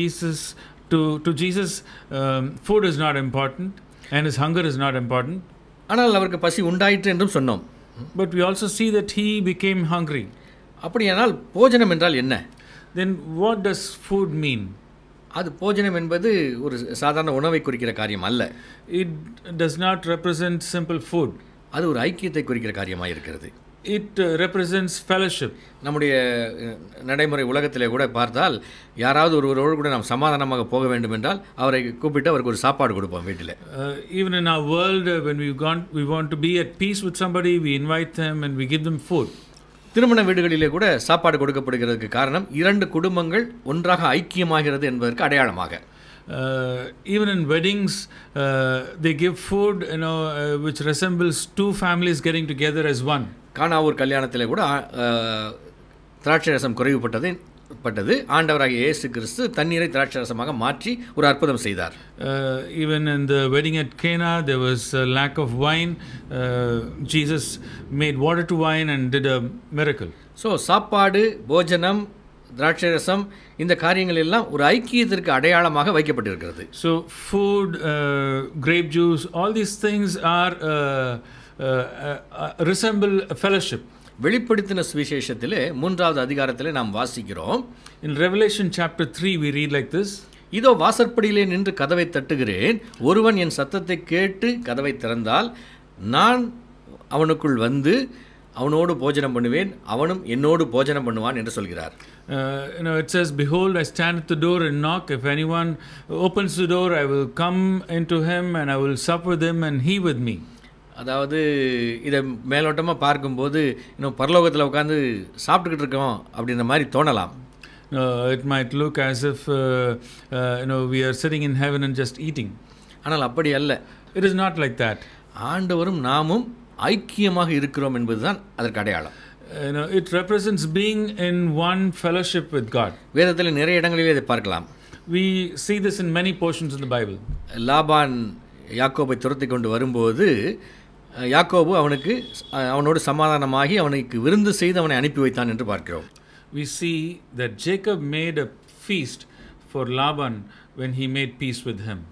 to Jesus food is not important and his hunger is not important. ஆனால் அவருக்கு பசி உண்டாயிற்று என்றும் சொன்னோம். But we also see that he became hungry. அப்படியானால் போஜனம் என்றால் என்ன? Then what does food mean? அது போஜனம் என்பது ஒரு சாதாரண உணவை குறிக்கிற காரியம் அல்ல. It does not represent simple food. அது ஒரு ஐக்கியத்தை குறிக்கிற காரியமாக இருக்கிறது. It represents fellowship. நம்முடைய நடைமுறை உலகத்திலே கூட பார்த்தால் யாராவது ஒருவரோடு கூட நாம் சமாதானமாக போக வேண்டும் என்றால் அவரை கூப்பிட்டு அவருக்கு ஒரு சாப்பாடு கொடுப்போம் வீட்டில். Even in our world when we want to be at peace with somebody, we invite them and we give them food. திருமண வீடுகளிலே கூட சாப்பாடு கொடுக்கப்படுகிறதுக்கு காரணம் இரண்டு குடும்பங்கள் ஒன்றாக ஐக்கியமாகிறது என்பதற்கு அடையாளமாக. Even in weddings they give food which resembles two families getting together as one. கானாவூர் கல்யாணத்திலே கூட திராட்சை ரசம் குறைவுபட்டது. ஆண்டவராகிய இயேசு கிறிஸ்து தண்ணீரை திராட்சை ரசமாக மாற்றி ஒரு அற்புதம் செய்தார். Even in the wedding at Cana there was a lack of wine. Jesus made water to wine and did a miracle. So சாப்பாடு, போஜனம், திராட்சை ரசம் இந்த காரியங்கள் எல்லாம் ஒரு ஐக்கியத்திற்கு அடையாளமாக வைக்கப்பட்டிருக்கிறது. So food, grape juice, all these things are resemble a fellowship. வெளிப்படுத்தின சுவிசேஷத்திலே 3வது அதிகாரத்திலே நாம் வாசிக்கிறோம். In Revelation chapter 3 we read like this. இதோ வாசற்படியிலே நின்று கதவை தட்டுகிறேன், ஒருவன் என் சத்தத்தை கேட்டு கதவை திறந்தால் நான் அவனுக்குள் வந்து அவனோடு போஜனம் பண்ணுவேன், அவனும் என்னோடு போஜனம் பண்ணுவான் என்று சொல்கிறார். It says, behold, I stand at the door and knock. If anyone opens the door, I will come into him and I will sup with him and he with me. அதாவது இதை மேலோட்டமாக பார்க்கும்போது இன்னும் பரலோகத்தில் உட்காந்து சாப்பிட்டுக்கிட்டு இருக்கோம் அப்படின்ற மாதிரி தோணலாம். It might look as if we are sitting in heaven and just eating. ஆனால் அப்படி அல்ல. It is not like that. ஆண்டவரும் நாமும் ஐக்கியமாக இருக்கிறோம் என்பதுதான் அதற்கு அடையாளம். It represents being in one fellowship with God. வேதத்தில் நிறைய இடங்களிலே இதை பார்க்கலாம். We see this in many portions in the Bible. Laban யாக்கோபை துரத்தி கொண்டு வரும்போது யாக்கோபு அவனோடு சமாதானமாகி அவனுக்கு விருந்து செய்து அவனை அனுப்பி வைத்தான் என்று பார்க்கிறோம். We see that Jacob made a feast for Laban when he made peace with him.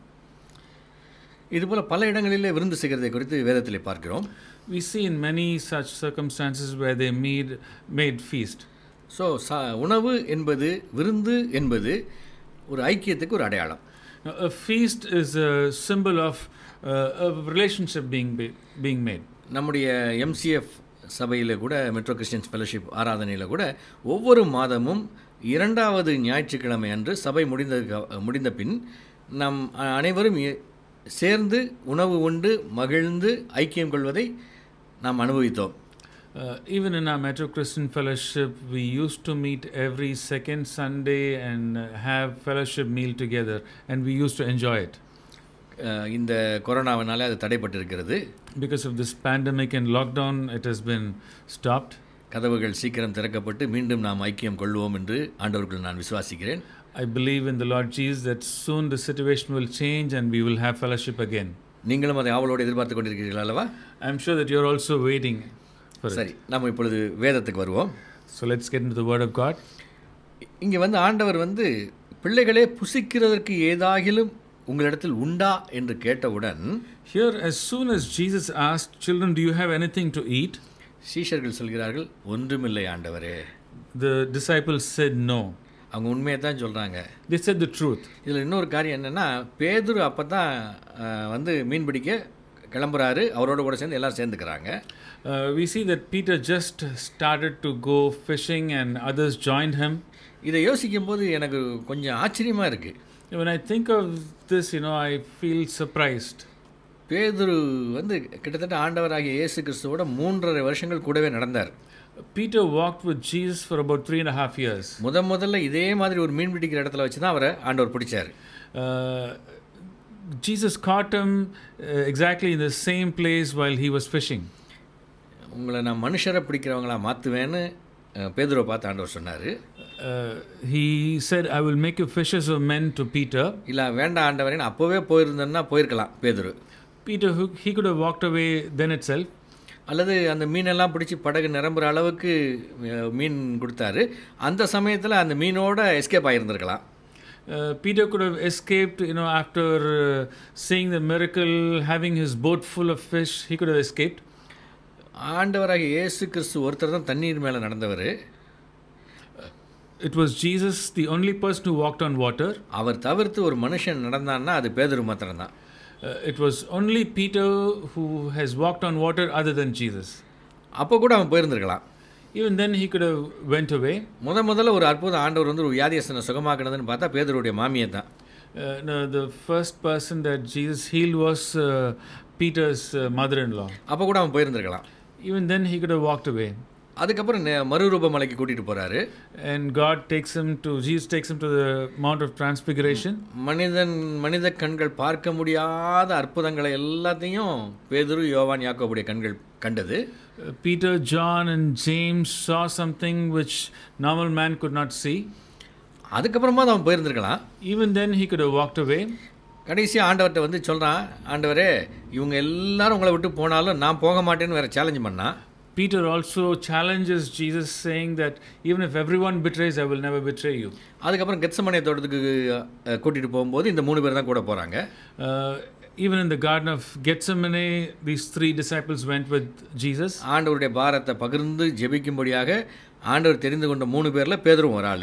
இதுபோல பல இடங்களிலே விருந்து செய்கிறதை குறித்து வேதத்திலே பார்க்கிறோம். We see in many such circumstances where they made feast. So உணவு என்பது, விருந்து என்பது ஒரு ஐக்கியத்துக்கு ஒரு அடையாளம். A feast is a symbol of a relationship being made. நம்முடைய MCF சபையில் கூட, மெட்ரோ கிறிஸ்டியன்ஸ் ஃபெலோஷிப் ஆராதனையில் கூட ஒவ்வொரு மாதமும் 2வது ஞாயிற்றுக்கிழமை அன்று சபை முடிந்த பின் நம் அனைவரும் சேர்ந்து உணவு உண்டு மகிழ்ந்து ஐக்கியம் கொள்வதை நாம் அனுபவித்தோம். Even in our Metro Christian Fellowship, we used to meet every second Sunday and have fellowship meal together, and we used to enjoy it. இந்த கொரோனாவினாலே அது தடைப்பட்டிருக்கிறது. Because of this pandemic and lockdown, it has been stopped. கதவுகள் சீக்கிரம் திறக்கப்பட்டு மீண்டும் நாம் ஐக்கியம் கொள்வோம் என்று ஆண்டவருக்குள் நான் விசுவாசிக்கிறேன். I believe in the Lord Jesus that soon the situation will change and we will have fellowship again. நீங்களும் அதை ஆவலோடு எதிர்பார்த்து கொண்டிருக்கிறீர்கள் அல்லவா? I am sure that you are also waiting for சரி, நாம் இப்பொழுது வேதத்துக்கு வருவோம். So let's get into the word of God. இங்கே ஆண்டவர் பிள்ளைகளே புசிக்கிறதற்கு ஏதாகிலும் உங்களிடத்தில் உண்டா என்று கேட்டவுடன், Here, as soon as Jesus asked, children, do you have anything to eat? சீஷர்கள் சொல்கிறார்கள், ஒன்றுமில்லை ஆண்டவரே. The disciples said no. அவங்க உண்மையை தான் சொல்கிறாங்க. They said the truth. இதில் இன்னொரு காரியம் என்னென்னா, பேதுரு அப்போ தான் மீன் பிடிக்க கிளம்புறாரு, அவரோட கூட சேர்ந்து எல்லோரும் சேர்ந்துக்கிறாங்க. We see that Peter just started to go fishing and others joined him. இதை யோசிக்கும்போது எனக்கு கொஞ்சம் ஆச்சரியமாக இருக்குது. When I think of this, I feel surprised. பேதுரு கிட்டத்தட்ட ஆண்டவராகிய இயேசு கிறிஸ்துவோட 3.5 வருஷங்கள் கூடவே நடந்தார். Peter walked with Jesus for about 3.5 years. முதல்ல இதே மாதிரி ஒரு மீன் பிடிக்கிற இடத்துல வச்சு தான் அவரை ஆண்டவர் பிடிச்சார். Jesus caught him exactly in the same place while he was fishing. உங்களை நான் மனுஷரை பிடிக்கிறவங்களா மாற்றுவேன்னு பேதுருவை பார்த்து ஆண்டவர் சொன்னார். He said, I will make you fishers of men to Peter. இல்லை வேண்டாம் ஆண்டவரே, நான் அப்போவே போயிருந்தேன்னா போயிருக்கலாம் பேதுரு. Peter, he could have walked away then itself. அல்லது அந்த மீனெல்லாம் பிடிச்சி படகு நிரம்புற அளவுக்கு மீன் கொடுத்தாரு, அந்த சமயத்தில் அந்த மீனோட எஸ்கேப் ஆகியிருந்திருக்கலாம். Peter could have escaped, after seeing the miracle, having his boat full of fish, he could have escaped. ஆண்டவராகிய இயேசு கிறிஸ்து ஒருத்தர் தான் தண்ணீர் மேலே நடந்தவர். It was Jesus, the only person who walked on water. அவர் தவிர்த்து ஒரு மனுஷன் நடந்தான்னா அது பேதுரு மாத்திரம்தான். It was only Peter who has walked on water other than Jesus. அப்போ கூட அவன் போயிருந்திருக்கலாம். Even then he could have went away. முதல்ல ஒரு அற்புதம் ஆண்டவர் ஒரு வியாதியஸ்தனை சுகமாக்குனதுன்னு பார்த்தா பேதுருடைய மாமியை தான். No, the first person that Jesus healed was Peter's mother-in-law. அப்போ கூட அவன் போயிருந்திருக்கலாம். Even then he could have walked away. அதுக்கப்புறம் மறுரூப மலைக்கு கூட்டிட்டு போறாரு. And Jesus takes him to the Mount of Transfiguration. மனித கண்கள் பார்க்க முடியாத அற்புதங்களை எல்லாத்தையும் பேதுரு, யோவான், யாக்கோபுடைய கண்கள் கண்டது. Peter, John and James saw something which normal man could not see. அதுக்கப்புறமா அவன் போயிருந்திருக்கலாம். Even then he could have walked away. கடைசியாக ஆண்டவர்கிட்ட சொல்கிறான், ஆண்டவரே இவங்க எல்லாரும் உங்களை விட்டு போனாலும் நான் போக மாட்டேன்னு வேற சேலஞ்ச் பண்ணான். Peter also challenges Jesus, saying that even if everyone betrays, I will never betray you. அதுக்கப்புறம் கெத்சமனே தோட்டத்துக்கு கூட்டிகிட்டு போகும்போது இந்த 3 பேர் தான் கூட போகிறாங்க. Even in the Garden of Gethsemane, these 3 disciples went with Jesus. ஆண்டவருடைய பாரத்தை பகிர்ந்து ஜெபிக்கும்படியாக ஆண்டவர் தெரிந்து கொண்ட 3 பேரில் பேதுரும் ஒரு ஆள்.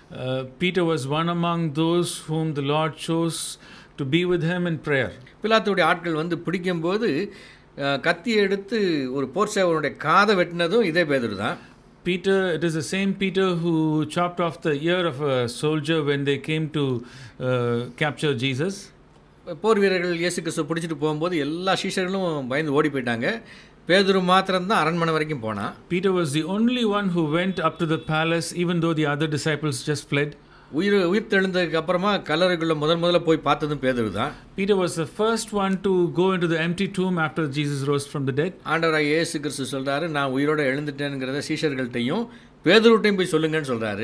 Peter was one among those whom the Lord chose to be with him in prayer. பிலாத்துடைய ஆட்கள் வந்து பிடிக்கும்போது கத்தி எடுத்து ஒரு போர் சேவகனுடைய காதை வெட்டினதும் இதே பேதுரு தான். Peter, it is the same Peter who chopped off the ear of a soldier when they came to capture Jesus. போர் வீரர்கள் இயேசு கிறிஸ்துவை பிடிச்சிட்டு போகும்போது எல்லா சீஷர்களும் பயந்து ஓடி போயிட்டாங்க. பேதுரு மாத்திரம்தான் அரண்மனை வரைக்கும் போனான். Peter was the only one who went up to the palace even though the other disciples just fled. உயிர் தெழுந்ததுக்கு அப்புறமா கல்லறைக்குள்ள முதல்ல போய் பார்த்ததும் பேதுரு தான். Peter was the first one to go into the empty tomb after Jesus rose from the dead. ஆண்டவராகிய இயேசு கிறிஸ்து சொல்றாரு, நான் உயிரோட எழுந்துட்டேன்ங்கறத சீஷர்கள்ட்டையும் பேதுருட்டையும் போய் சொல்லுங்கன்னு சொல்றாரு.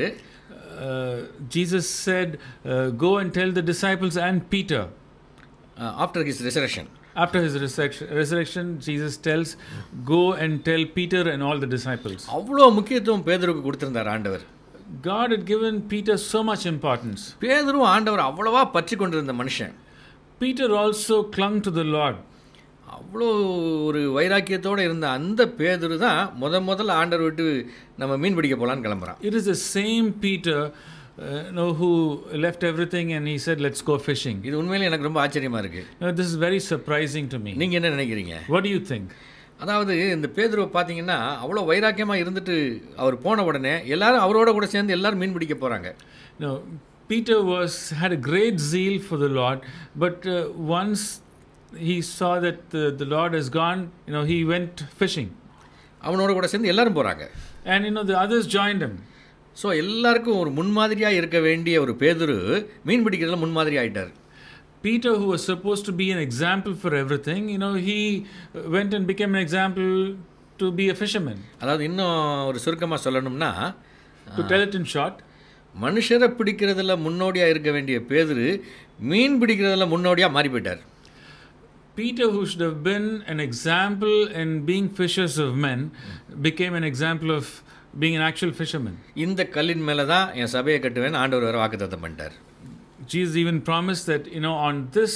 Jesus said, go and tell the disciples and Peter. After his resurrection. After his resurrection, Jesus tells, go and tell Peter and all the disciples. அவ்வளவு முக்கியத்துவம் பேதுருக்கு கொடுத்திருந்தார் ஆண்டவர். God had given Peter so much importance. பேதுரு ஆண்டவர் அவ்வளவா பற்றி கொண்டிருந்த மனுஷன். Peter also clung to the Lord. அவ்வளோ ஒரு வைராக்கியத்தோடு இருந்த அந்த பேதுரு தான் முதல்ல ஆண்டவர் விட்டு நம்ம மீன் பிடிக்க போலான்னு கிளம்புறான். It is the same Peter who left everything and he said, let's go fishing. இது உண்மையிலே எனக்கு ரொம்ப ஆச்சரியமா இருக்கு. This is very surprising to me. நீங்க என்ன நினைக்கிறீங்க? What do you think? அதாவது இந்த பேதுருவை பார்த்தீங்கன்னா அவ்வளோ வைராக்கியமாக இருந்துட்டு அவர் போன உடனே எல்லாரும் அவரோட கூட சேர்ந்து எல்லாரும் மீன் பிடிக்க போகிறாங்க. No, Peter had a great zeal for the Lord, but once he saw that the Lord has gone, he went fishing. அவனோட கூட சேர்ந்து எல்லாரும் போகிறாங்க. And the others joined him. So எல்லாருக்கும் ஒரு முன்மாதிரியாக இருக்க வேண்டிய ஒரு பேதுரு மீன் பிடிக்கிறதுல முன்மாதிரி ஆகிட்டார். Peter, who was supposed to be an example for everything, he went and became an example to be a fisherman. அதாவது இன்னும் ஒரு சுருக்கமாக சொல்லணும்னா, to tell it in short, மனுஷரை பிடிக்கிறதுல முன்னோடியாக இருக்க வேண்டிய பேதுரு மீன் பிடிக்கிறதுல முன்னோடியாக மாறி போயிட்டார். Peter, who should have been an example in being fishers of men, became an example of being an actual fisherman. இந்த கல்லின் மேலே தான் என் சபையை கட்டுவேன் ஆண்டவர் வர வாக்குத்தத்தம் பண்ணிட்டார். Jesus even promised that, on this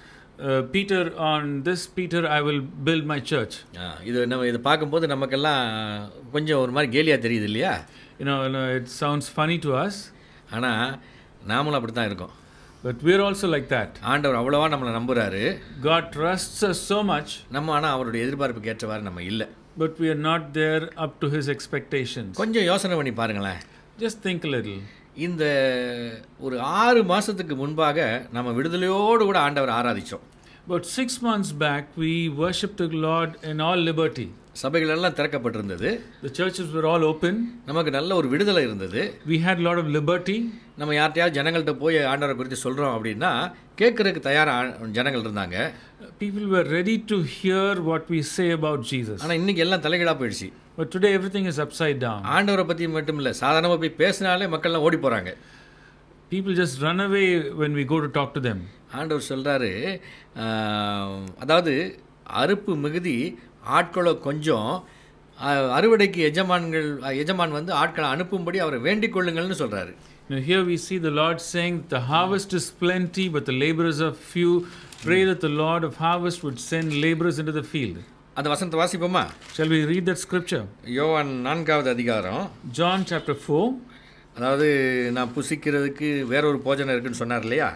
Peter I will build my church. இது பார்க்கும்போது நமக்கெல்லாம் கொஞ்சம் ஒரு மாதிரி கேலியாக தெரியுது இல்லையா? It sounds funny to us. ஆனால் நாமளும் அப்படி தான் இருக்கோம். But we are also like that. ஆண்டவர் அவ்வளவா நம்மளை நம்புறாரு. God trusts us so much. நம்ம ஆனால் அவருடைய எதிர்பார்ப்புக்கு ஏற்றவாறு நம்ம இல்லை. But we are not there up to his expectations. கொஞ்சம் யோசனை பண்ணி பாருங்களேன். Just think a little. இந்த ஒரு 6 மாதத்துக்கு முன்பாக நம்ம விடுதலையோடு கூட ஆண்டவர் ஆராதித்தோம். About 6 months back, we worshipped the Lord in all liberty. சபைகள் எல்லாம் திறக்கப்பட்டிருந்தது. The churches were all open. நமக்கு நல்ல ஒரு விடுதலை இருந்தது. We had a lot of liberty. நம்ம யார்ட்டையாவது ஜனங்கள்கிட்ட போய் ஆண்டவரை குறித்து சொல்கிறோம் அப்படின்னா கேட்குறதுக்கு தயாராக ஜனங்கள் இருந்தாங்க. People were ready to hear what we say about Jesus. ஆனால் இன்றைக்கி எல்லாம் தலைகீழாக போயிடுச்சு. But today everything is upside down. ஆண்டவரை பற்றி மட்டும் இல்லை, சாதாரணமாக போய் பேசினாலே மக்கள்லாம் ஓடி போகிறாங்க. People just run away when we go to talk to them. ஆண்டவர் சொல்கிறாரு, அதாவது அறுப்பு மிகுதி ஆட்களோ கொஞ்சம், அறுவடைக்கு எஜமான் வந்து ஆட்களை அனுப்பும்படி அவரை வேண்டிக் கொள்ளுங்கள்னு சொல்கிறாரு. Now here we see the Lord saying, the harvest is plenty, but the laborers are few. Pray that the Lord of harvest would send laborers into the field. அந்த வசனத்தை வாசிப்போமா? Shall we read that scripture? யோவான் 4வது அதிகாரம், John chapter 4. அதாவது நான் புசிக்கிறதுக்கு வேறொரு போஜனம் இருக்குன்னு சொன்னார் இல்லையா?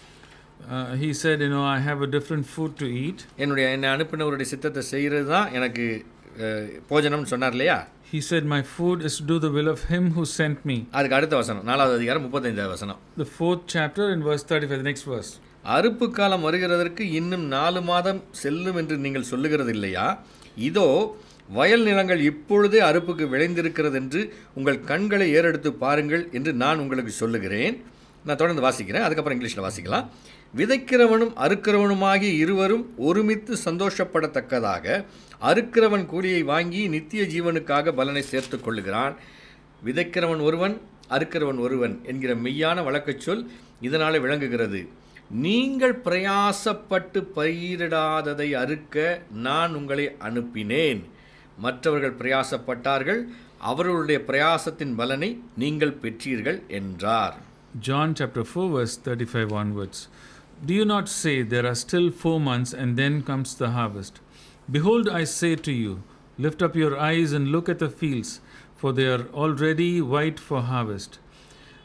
He said, I have a different food to eat. என்னை அனுப்பினவருடைய சித்தத்தை செய்கிறது தான் எனக்கு போஜனம்னு சொன்னார் இல்லையா? He said, my food is to do the will of him who sent me. அதுக்கு அடுத்த வசனம் 4வது அதிகாரம் 35வது வசனம். The 4th chapter in verse 35, the next verse. அறுப்பு காலம் வருகிறதற்கு இன்னும் 4 மாதம் செல்லும் என்று நீங்கள் சொல்லுகிறது இல்லையா? இதோ வயல் நிலங்கள் இப்பொழுதே அறுப்புக்கு விளைந்திருக்கிறது என்று உங்கள் கண்களை ஏறெடுத்து பாருங்கள் என்று நான் உங்களுக்கு சொல்லுகிறேன். நான் தொடர்ந்து வாசிக்கிறேன், அதுக்கப்புறம் இங்கிலீஷில் வாசிக்கலாம். விதைக்கிறவனும் அறுக்கிறவனுமாகிய இருவரும் ஒருமித்து சந்தோஷப்படத்தக்கதாக அறுக்கிறவன் கூலியை வாங்கி நித்திய ஜீவனுக்காக பலனை சேர்த்து கொள்ளுகிறான். விதைக்கிறவன் ஒருவன், அறுக்கிறவன் ஒருவன் என்கிற மெய்யான வழக்கச் சொல் இதனாலே விளங்குகிறது. நீங்கள் பிரயாசப்பட்டு பயிரிடாததை அறுக்க நான் உங்களை அனுப்பினேன். மற்றவர்கள் பிரயாசப்பட்டார்கள், அவர்களுடைய பிரயாசத்தின் பலனை நீங்கள் பெற்றீர்கள் என்றார். John chapter 4 verse 35 onwards. Do you not say, there are still 4 months and then comes the harvest? Behold, I say to you, lift up your eyes and look at the fields, for they are already white for harvest.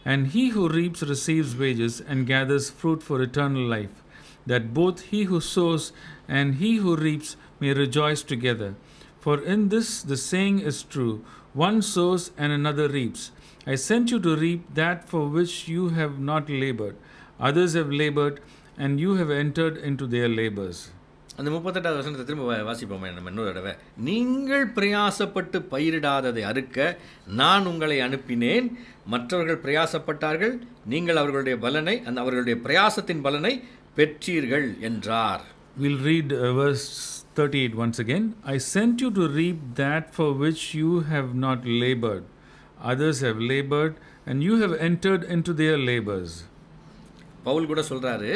and he who reaps receives wages and gathers fruit for eternal life, that both he who sows and he who reaps may rejoice together. For in this the saying is true, one sows and another reaps. I sent you to reap that for which you have not labored. Others have labored, and you have entered into their labors. அந்த 38வது வசனத்தை திரும்ப வாசிப்போமே நம்ம இன்னொரு தடவை. நீங்கள் பிரயாசப்பட்டு பயிரிடாததை அறுக்க நான் உங்களை அனுப்பினேன், மற்றவர்கள் பிரயாசப்பட்டார்கள், நீங்கள் அவர்களுடைய பலனை அவர்களுடைய பிரயாசத்தின் பலனை பெற்றீர்கள் என்றார். We'll read verse 38 once again. I sent you to reap that for which you have not labored. Others have labored, and you have entered into their labors. Pavul கூட சொல்றாரு,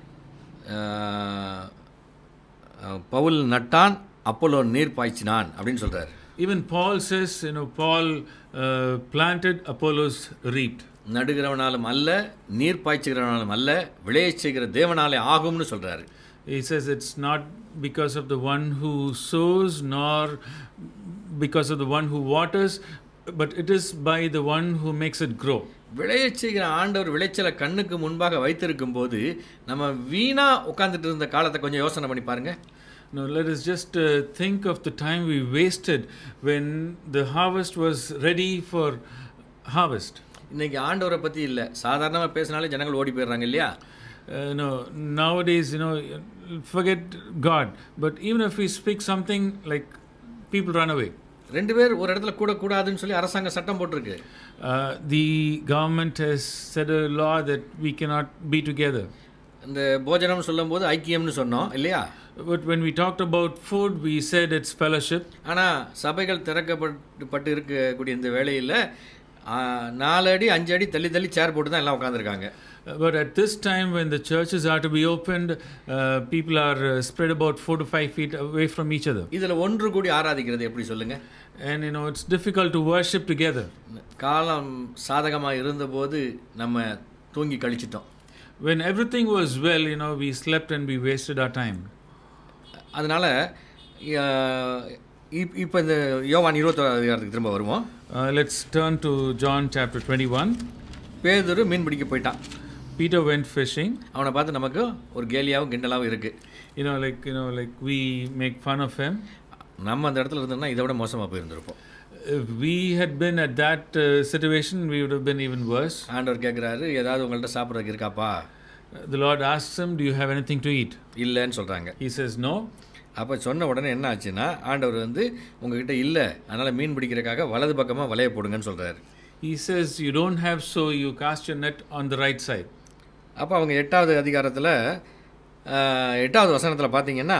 பவுல் நட்டான், அப்போலோ நீர் பாய்ச்சினான் அப்படின்னு சொல்றாரு. Even Paul says, Paul planted, Apollos reaped. நடுகிறவனாலும் அல்ல, நீர் பாய்ச்சுகிறவனாலும் அல்ல, விளையச் செய்கிற தேவனாலே ஆகும்னு சொல்றாரு. He says it's not because of the one who sows nor because of the one who waters, but it is by the one who makes it grow. விளையச் செய்கிற ஆண்டவர் விளைச்சலை கண்ணுக்கு முன்பாக வைத்திருக்கும் போது நம்ம வீணா உட்கார்ந்துட்டு இருந்த காலத்தை கொஞ்சம் யோசனை பண்ணி பாருங்க. Now let us just think of the time we wasted when the harvest was ready for harvest. இன்னைக்கு ஆண்டவரை பற்றி இல்லை, சாதாரணமாக பேசினாலே ஜனங்கள் ஓடி போயிடுறாங்க இல்லையா? Nowadays, forget God. But even if we speak something, like people run away. ரெண்டு பேர் ஒரு இடத்துல கூடாதுன்னு சொல்லி அரசாங்க சட்டம் போட்டிருக்கு. The government has said a law that we cannot be together. இந்த போஜனம் சொல்லும்போது ஐக்கியம்னு சொன்னோம் இல்லையா? But when we talked about food, we said it's fellowship. ஆனால் சபைகள் திறக்கப்பட்டு இருக்கக்கூடிய இந்த வேளையில் 4 அடி 5 அடி தள்ளி தள்ளி சேர் போட்டு தான் எல்லாம் உட்காந்துருக்காங்க. But at this time when the churches are to be opened, people are spread about 4 to 5 feet away from each other. இதில் ஒன்று கூடி ஆராதிக்கிறது எப்படி சொல்லுங்க? And it's difficult to worship together. காலம் சாதகமாக இருந்தபோது நம்ம தூங்கி கழிச்சிட்டோம். When everything was well, we slept and we wasted our time. அதனால் இப்போ இந்த யோவான் 21வது அதிகாரத்துக்கு திரும்ப வருவோம். Let's turn to John chapter 21. பேதுரு மீன் பிடிக்க போயிட்டான். Peter went fishing. அவனை பார்த்து நமக்கு ஒரு கேலியாகவும் கிண்டலாகவும் இருக்கு. Like we make fun of him. நம்ம அந்த இடத்துல இருந்தோம்னா இதை விட மோசமாக போயிருந்திருப்போம். If we had been at that situation, we would have been even worse. ஆண்டவர் கேட்குறாரு, ஏதாவது உங்கள்கிட்ட சாப்பிட்றதுக்கு இருக்காப்பா? The Lord asks him, do you have anything to eat? இல்லைன்னு சொல்கிறாங்க. He says no. அப்போ சொன்ன உடனே என்ன ஆச்சுன்னா, ஆண்டவர் உங்ககிட்ட இல்லை, அதனால் மீன் பிடிக்கிறதுக்காக வலது பக்கமாக வலைய போடுங்கன்னு சொல்கிறாரு. He says you don't have, so you cast your net on the right side. அப்போ அவங்க 8வது அதிகாரத்தில் 8வது வசனத்தில் பார்த்தீங்கன்னா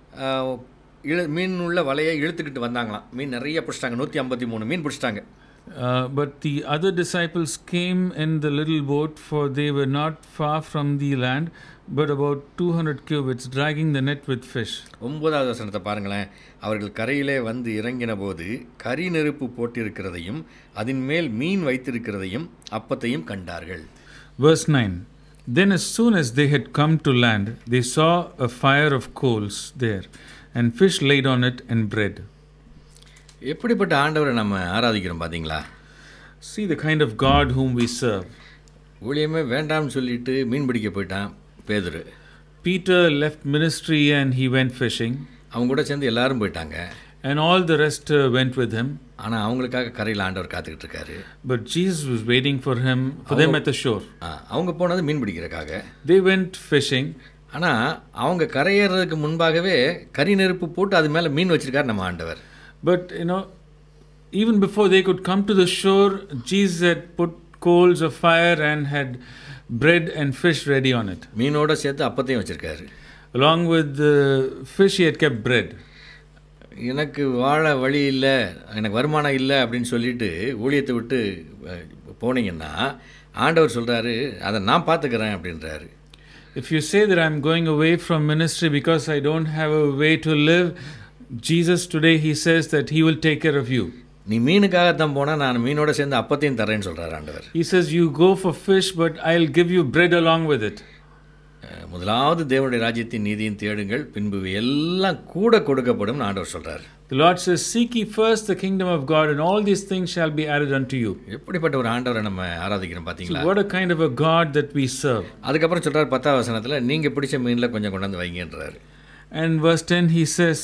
மீன் உள்ள வலையை இழுத்துக்கிட்டு வந்தாங்களாம். மீன் நிறைய பிடிச்சிட்டாங்க, 153 மீன் பிடிச்சிட்டாங்க. But the other disciples came in the little boat, for they were not far from the land, but about 200 cubits, dragging the net with fish. 9வது வசனத்தை பாருங்களேன். அவர்கள் கரையிலே வந்து இறங்கின போது கரி நெருப்பு போட்டிருக்கிறதையும் அதன் மேல் மீன் வைத்திருக்கிறதையும் அப்பத்தையும் கண்டார்கள். Verse 9. Then as soon as they had come to land, they saw a fire of coals there, and fish laid on it and bread. எப்படிப்பட்ட ஆண்டவரை நம்ம ஆராதிக்கிறோம் பார்த்தீங்களா? See the kind of God whom we serve. ஊழியமே வேண்டாம்னு சொல்லிட்டு மீன் பிடிக்க போயிட்டான் பேதுரு. Peter left ministry and he went fishing. அவங்க கூட சேர்ந்து எல்லாரும் போயிட்டாங்க. And all the rest went with him. ஆனால் அவங்களுக்காக கரையில் ஆண்டவர் காத்துக்கிட்டு இருக்காரு. But Jesus was waiting for them at the shore. அவங்க போனது மீன் பிடிக்கிறதுக்காக. They went fishing. ஆனால் அவங்க கரையேறதுக்கு முன்பாகவே கரி நெருப்பு போட்டு அது மேலே மீன் வச்சிருக்காரு நம்ம ஆண்டவர். But even before they could come to the shore, Jesus had put coals of fire and had bread and fish ready on it. மீனோட சேர்த்து அப்பத்தையும் வச்சிருக்காரு. Along with the fish, he had kept bread. எனக்கு வாழ வழி இல்லை, எனக்கு வருமானம் இல்லை அப்படின்னு சொல்லிட்டு ஊழியத்தை விட்டு போனீங்கன்னா ஆண்டவர் சொல்கிறாரு, அதை நான் பார்த்துக்கிறேன் அப்படின்றாரு. If you say that I'm going away from ministry because I don't have a way to live, Jesus today he says that he will take care of you. நீ மீனுக்காகத்தான் போனால் நான் மீனோட சேர்ந்து அப்பத்தையும் தரேன்னு சொல்கிறார் ஆண்டவர். He says you go for fish, but I'll give you bread along with it. முதலாவது தேவனுடைய ராஜ்யத்தின் நீதியின் தேடுங்கள், பின்பு எல்லாம் கூட கொடுக்கப்படும் ஆண்டவர் சொல்றார். The Lord says, seek ye first the kingdom of God, and all these things shall be added unto you. எப்படிப்பட்ட ஒரு ஆண்டவரை நம்ம ஆராதிக்கிறோம் பாத்தீங்களா? So what a kind of a God that we serve. அதுக்கப்புறம் சொல்றார் 10வது வசனத்துல, நீங்க பிடிச்ச மீன்ல கொஞ்சம் கொண்டாந்து வைங்கன்றாரு. And verse 10 he says,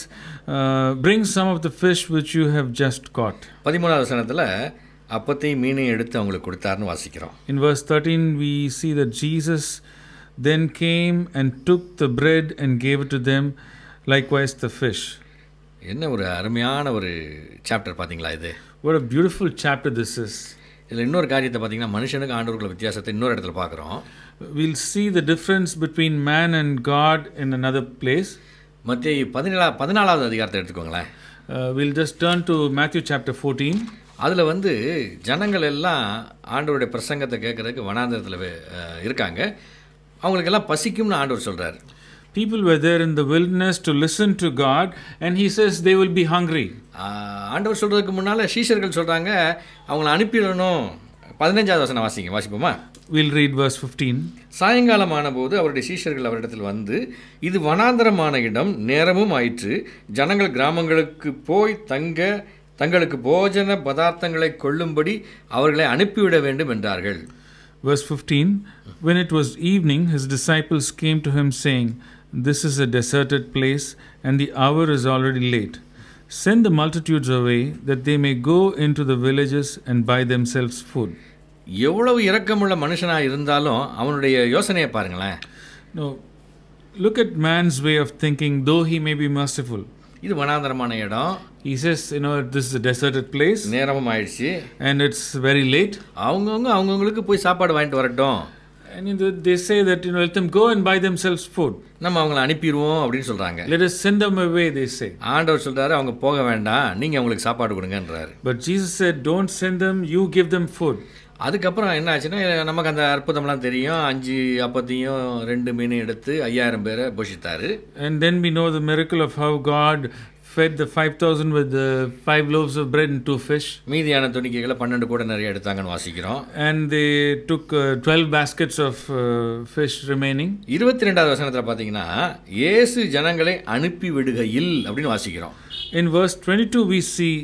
bring some of the fish which you have just caught. 13வது வசனத்துல அப்பத்தையும் மீனையும் எடுத்து அவங்களுக்கு கொடுத்தாருன்னு வாசிக்கிறோம். In verse 13 we see that Jesus then came and took the bread and gave it to them, likewise the fish. என்ன ஒரு அருமையான ஒரு சாப்டர் பாத்தீங்களா இது? What a beautiful chapter this is. இதுல இன்னொரு காரியத்தை பாத்தீங்கன்னா மனுஷனுக்கு ஆண்டவருக்குள்ள வித்தியாசத்தை இன்னொரு இடத்துல பார்க்குறோம். We'll see the difference between man and God in another place. மத்தேயு 14வது அதிகாரத்தை எடுத்துக்கோங்களேன். We'll just turn to Matthew chapter 14. அதில் வந்து ஜனங்கள் எல்லாம் ஆண்டவருடைய பிரசங்கத்தை கேட்குறதுக்கு வனாந்தரத்தில் இருக்காங்க. அவங்களுக்கெல்லாம் பசிக்கும்னு ஆண்டவர் சொல்கிறார். People were there in the wilderness to listen to God, and he says they will be hungry. ஆண்டவர் சொல்கிறதுக்கு முன்னால் சீஷர்கள் சொல்கிறாங்க அவங்கள அனுப்பிடணும். 15வது வசனம் வாசிப்போமா? We'll read verse 15. சாயங்காலமான போது அவருடைய சீஷர்கள் அவரிடத்தில் வந்து, இது வனாந்தரமான இடம், நேரமும் ஆயிற்று, ஜனங்கள் கிராமங்களுக்கு போய் தங்களுக்கு போஜன பதார்த்தங்களை கொள்ளும்படி அவர்களை அனுப்பிவிட வேண்டும் என்றார்கள். Verse 15, when it was evening, his disciples came to him saying, this is a deserted place, and the hour is already late. Send the multitudes away, that they may go into the villages and buy themselves food. எவ்வளவு இரக்கமுள்ள மனுஷனாக இருந்தாலும் அவனுடைய யோசனையை பாருங்களேன். No, look at man's way of thinking, though he may be merciful. இது வனாந்தரமான இடம். He says, this is a deserted place. நேரமும் ஆயிடுச்சு. And it's very late. அவங்களுக்கு போய் சாப்பாடு வாங்கிட்டு வரட்டும். And they say that, let them go and buy themselves food. நம்ம அவங்களை அனுப்பிடுவோம் அப்படின்னு சொல்றாங்க. Let us send them away, they say. ஆண்டவர் சொல்றாரு அவங்க போக வேண்டாம், நீங்க அவங்களுக்கு சாப்பாடு கொடுங்கன்றாரு. But Jesus said, don't send them, you give them food. அதுக்கப்புறம் என்ன ஆச்சுன்னா நமக்கு அந்த அற்புதம்லாம் தெரியும். 5 அப்பத்தையும் 2 மீனையும் எடுத்து 5000 பேரை போஷித்தாரு. And then we know the miracle of how God fed the 5,000 with the 5 loaves of bread and 2 fish. மீதியான துணிக்கைகளை 12 கூட நிறைய எடுத்தாங்கன்னு வாசிக்கிறோம். And they took 12 baskets of fish remaining. 22வது வசனத்துல பாத்தீங்கன்னா இயேசு ஜனங்களை அனுப்பி விடுகையில் அப்படின்னு வாசிக்கிறோம். In verse 22 we see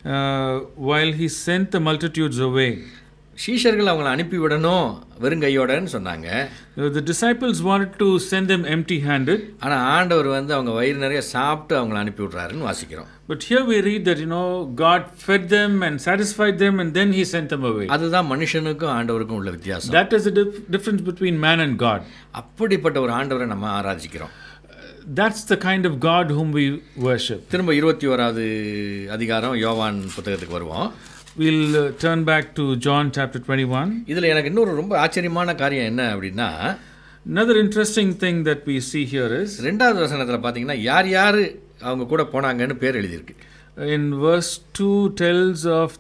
while he sent the multitudes away. சீஷர்கள் அவங்களை அனுப்பி விடணும் வெறுங்கையோடன்னு சொன்னாங்க. The disciples wanted to send them empty handed. ஆனா ஆண்டவர் வந்து அவங்க வயிறு நிறைய சாப்பிட்டு அவங்களை அனுப்பி விடுறாருன்னு வாசிக்கிறோம். But here we read that God fed them and satisfied them, and then he sent them away. அதுதான் மனுஷனுக்கும் ஆண்டவருக்கும் உள்ள வித்தியாசம். That is the difference between man and God. அப்படிப்பட்ட ஒரு ஆண்டவரை நம்ம ஆராதிக்கிறோம். That's the kind of God whom we worship. திரும்ப 21வது அதிகாரம் யோவான் புத்தகத்துக்கு வருவோம். We'll turn back to John chapter 21. இதுல எனக்கு இன்னொரு ரொம்ப ஆச்சரியமான காரியம் என்ன அப்படின்னா, another interesting thing that we see here is 2வது வசனத்துல பாத்தீங்கன்னா யார் அவங்க கூட போனாங்கன்னு பேர் எழுதியிருக்கு. In verse 2 tells of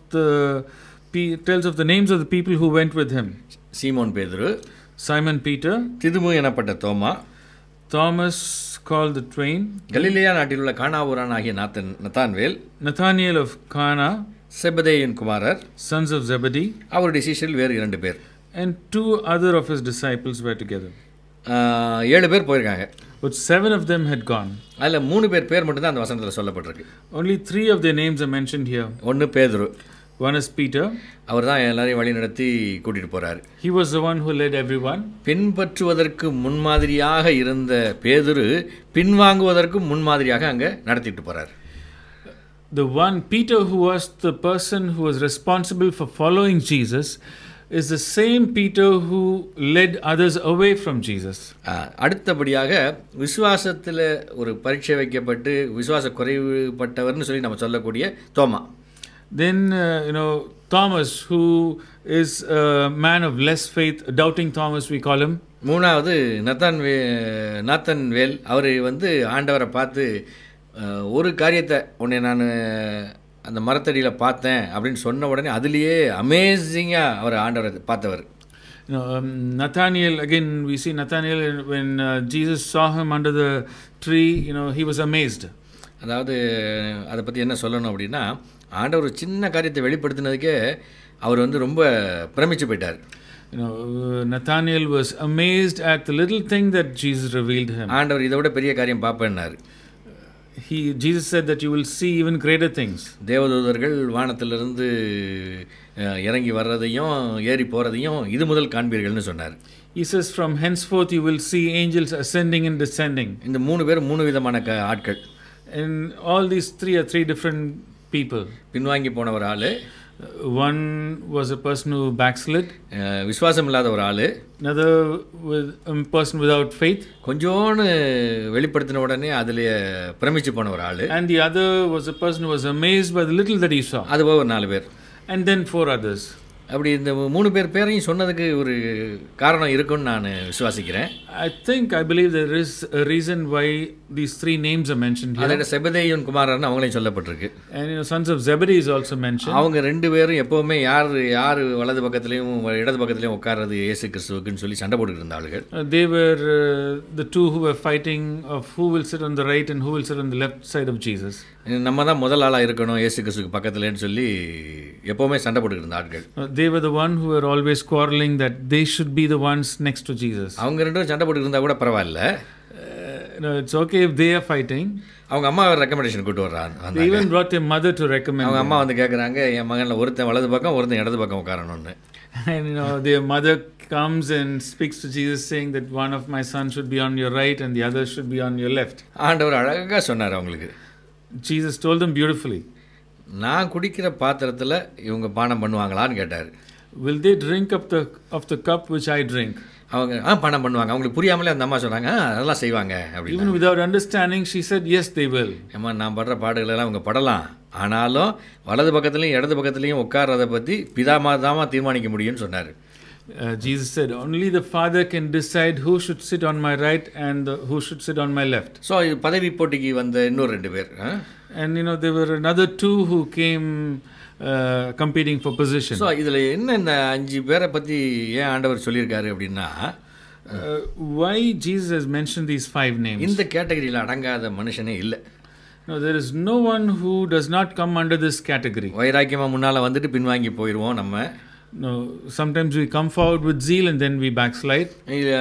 the names of the people who went with him. சீமோன் பேதுரு, Simon Peter, திதுமு எனப்பட்ட தோமா, Thomas called the Twain, கலிலேயா நாட்டில் உள்ள கானா ஊரான் ஆகிய நத்தான்வேல், Nathanael of Cana, செபதேயின் குமாரர், sons of Zebedee, அவருடைய சீஷர்கள் வேறு 2 பேர், and 2 other of his disciples were together. 7 பேர் போயிருக்காங்க. But 7 of them had gone. அதில் 3 பேர் மட்டும் தான் அந்த வசனத்தில் சொல்லப்பட்டிருக்கு. Only 3 of their names are mentioned here. ஒன்று பேதுரு. One is Peter. அவர் தான் எல்லாரையும் வழி நடத்தி கூட்டிட்டு போறாரு. He was the one who led everyone. பின்பற்றுவதற்கு முன்மாதிரியாக இருந்த பேதுரு பின்வாங்குவதற்கு முன்மாதிரியாக அங்க நடத்திட்டு போறாரு. The one Peter who was the person who was responsible for following Jesus is the same Peter who led others away from Jesus. அடுத்தபடியாக விசுவாசத்தில் ஒரு பரீட்சை வைக்கப்பட்டு விசுவாச குறைவுபட்டவர்னு சொல்லி நம்ம சொல்லக்கூடிய தோமா. Then Thomas, who is a man of less faith, doubting Thomas we call him. மூணாவது நாத்தன்வேல், அவர் வந்து ஆண்டவரை பார்த்து ஒரு காரியத்தை உன்னை நான் அந்த மரத்தடியில் பார்த்தேன் அப்படின்னு சொன்ன உடனே அதுலேயே அமேசிங்காக அவர் ஆண்டவரை பார்த்தவர். Nathanael, again we see Nathanael when Jesus saw him under the tree, he was amazed. அதாவது அதை பற்றி என்ன சொல்லணும் அப்படின்னா, ஆண்டவர் ஒரு சின்ன காரியத்தை வெளிப்படுத்தினதுக்கே அவர் வந்து ரொம்ப பிரமிச்சு போயிட்டார். Nathanael was amazed at the little thing that Jesus revealed him. ஆண்டவர் இதை விட பெரிய காரியம் பார்ப்பேன்னாரு. Jesus said that you will see even greater things. தேவதூதர்கள் வானத்திலிருந்து இறங்கி வர்றதையும் ஏறி போகிறதையும் இது முதல் காண்பீர்கள்னு சொன்னார். He says, from henceforth you will see angels ascending and descending. இந்த 3 பேர் 3 விதமான ஆட்கள். And all these three are 3 different people. பின்வாங்கி போன ஒரு ஆள், one was a person who backslid, விசுவாசம் இல்லாத ஒரு ஆள், another a person without faith, கொஞ்சோன்னு வெளிப்படுத்தின உடனே அதிலேயே பிரமிச்சு போன ஒரு ஆள், and the other was a person who was amazed by the little that he saw. அதுபோக ஒரு 4 பேர், and then 4 others. அப்படி இந்த 3 பேரையும் சொன்னதுக்கு ஒரு காரணம் இருக்குன்னு நான் விசுவாசிக்கிறேன். I believe there is a reason why these 3 names are mentioned here. அதில் செபதேயுன் குமாரன் அவங்களையும் சொல்லப்பட்டிருக்கு. And sons of Zebedee is also mentioned. அவங்க 2 பேரும் எப்பவுமே யார் வலது பக்கத்துலையும் இடது பக்கத்துலையும் உட்கார்றது இயேசு கிறிஸ்துவுக்குன்னு சொல்லி சண்டை போட்டுக்கிட்டு இருந்த ஆளுகள். They were the 2 who were fighting of who will sit on the right and who will sit on the left side of Jesus. நம்ம தான் முதல் ஆளாக இருக்கணும் இயேசு கிறிஸ்துக்கு பக்கத்துலன்னு சொல்லி எப்பவுமே சண்டை போட்டுக்கிட்டு இருந்த ஆட்கள். They were the one who were always quarreling that they should be the ones next to Jesus. அவங்க 2 பேரும் சண்டை போட்டுக்கிட்டு இருந்தா கூட பரவாயில்ல. It's okay if they are fighting. அவங்க அம்மா ரெக்கமெண்டேஷன் கூட்டு வர்றாங்க. They even brought their mother to recommend. அவங்க அம்மா வந்து கேட்குறாங்க, என் மகனில் ஒருத்தன் வலது பக்கம் ஒருத்தன் இடது பக்கம் உட்காரணும்னு. And their mother comes and speaks to Jesus saying that one of my sons should be on your right and the other should be on your left. ஆண்டவர் அழகாக சொன்னார் அவங்களுக்கு. Jesus told them beautifully. நான் குடிக்கிற பாத்திரத்தில் இவங்க பானம் பண்ணுவாங்களான்னு கேட்டார். Will they drink of the cup which I drink? அவங்க பானம் பண்ணுவாங்க. அவங்களுக்கு புரியாமலே அந்த அம்மா சொன்னாங்க, அதெல்லாம் செய்வாங்க அப்படின்னு. Even without understanding, she said, yes, they will. ஏம்மா நான் படுற பாடுகளெல்லாம் அவங்க படலாம், ஆனாலும் வலது பக்கத்துலையும் இடது பக்கத்துலையும் உட்கார்றதை பற்றி பிதாமாதாமா தீர்மானிக்க முடியும்னு சொன்னார். Jesus said, only the Father can decide who should sit on my right and who should sit on my left. So இது பதவி போட்டிக்கு வந்த இன்னொரு 2 பேர். And there were another 2 who came competing for position. So இதில் என்ன இந்த 5 பேரை பற்றி ஏன் ஆண்டவர் சொல்லியிருக்காரு அப்படின்னா, why Jesus has mentioned these 5 names? இந்த கேட்டகரியில் அடங்காத மனுஷனே இல்லை. No, there is no one who does not come under this category. வைராக்கியமாக முன்னால் வந்துட்டு பின்வாங்கி போயிடுவோம் நம்ம. No, sometimes we come forward with zeal and then we backslide.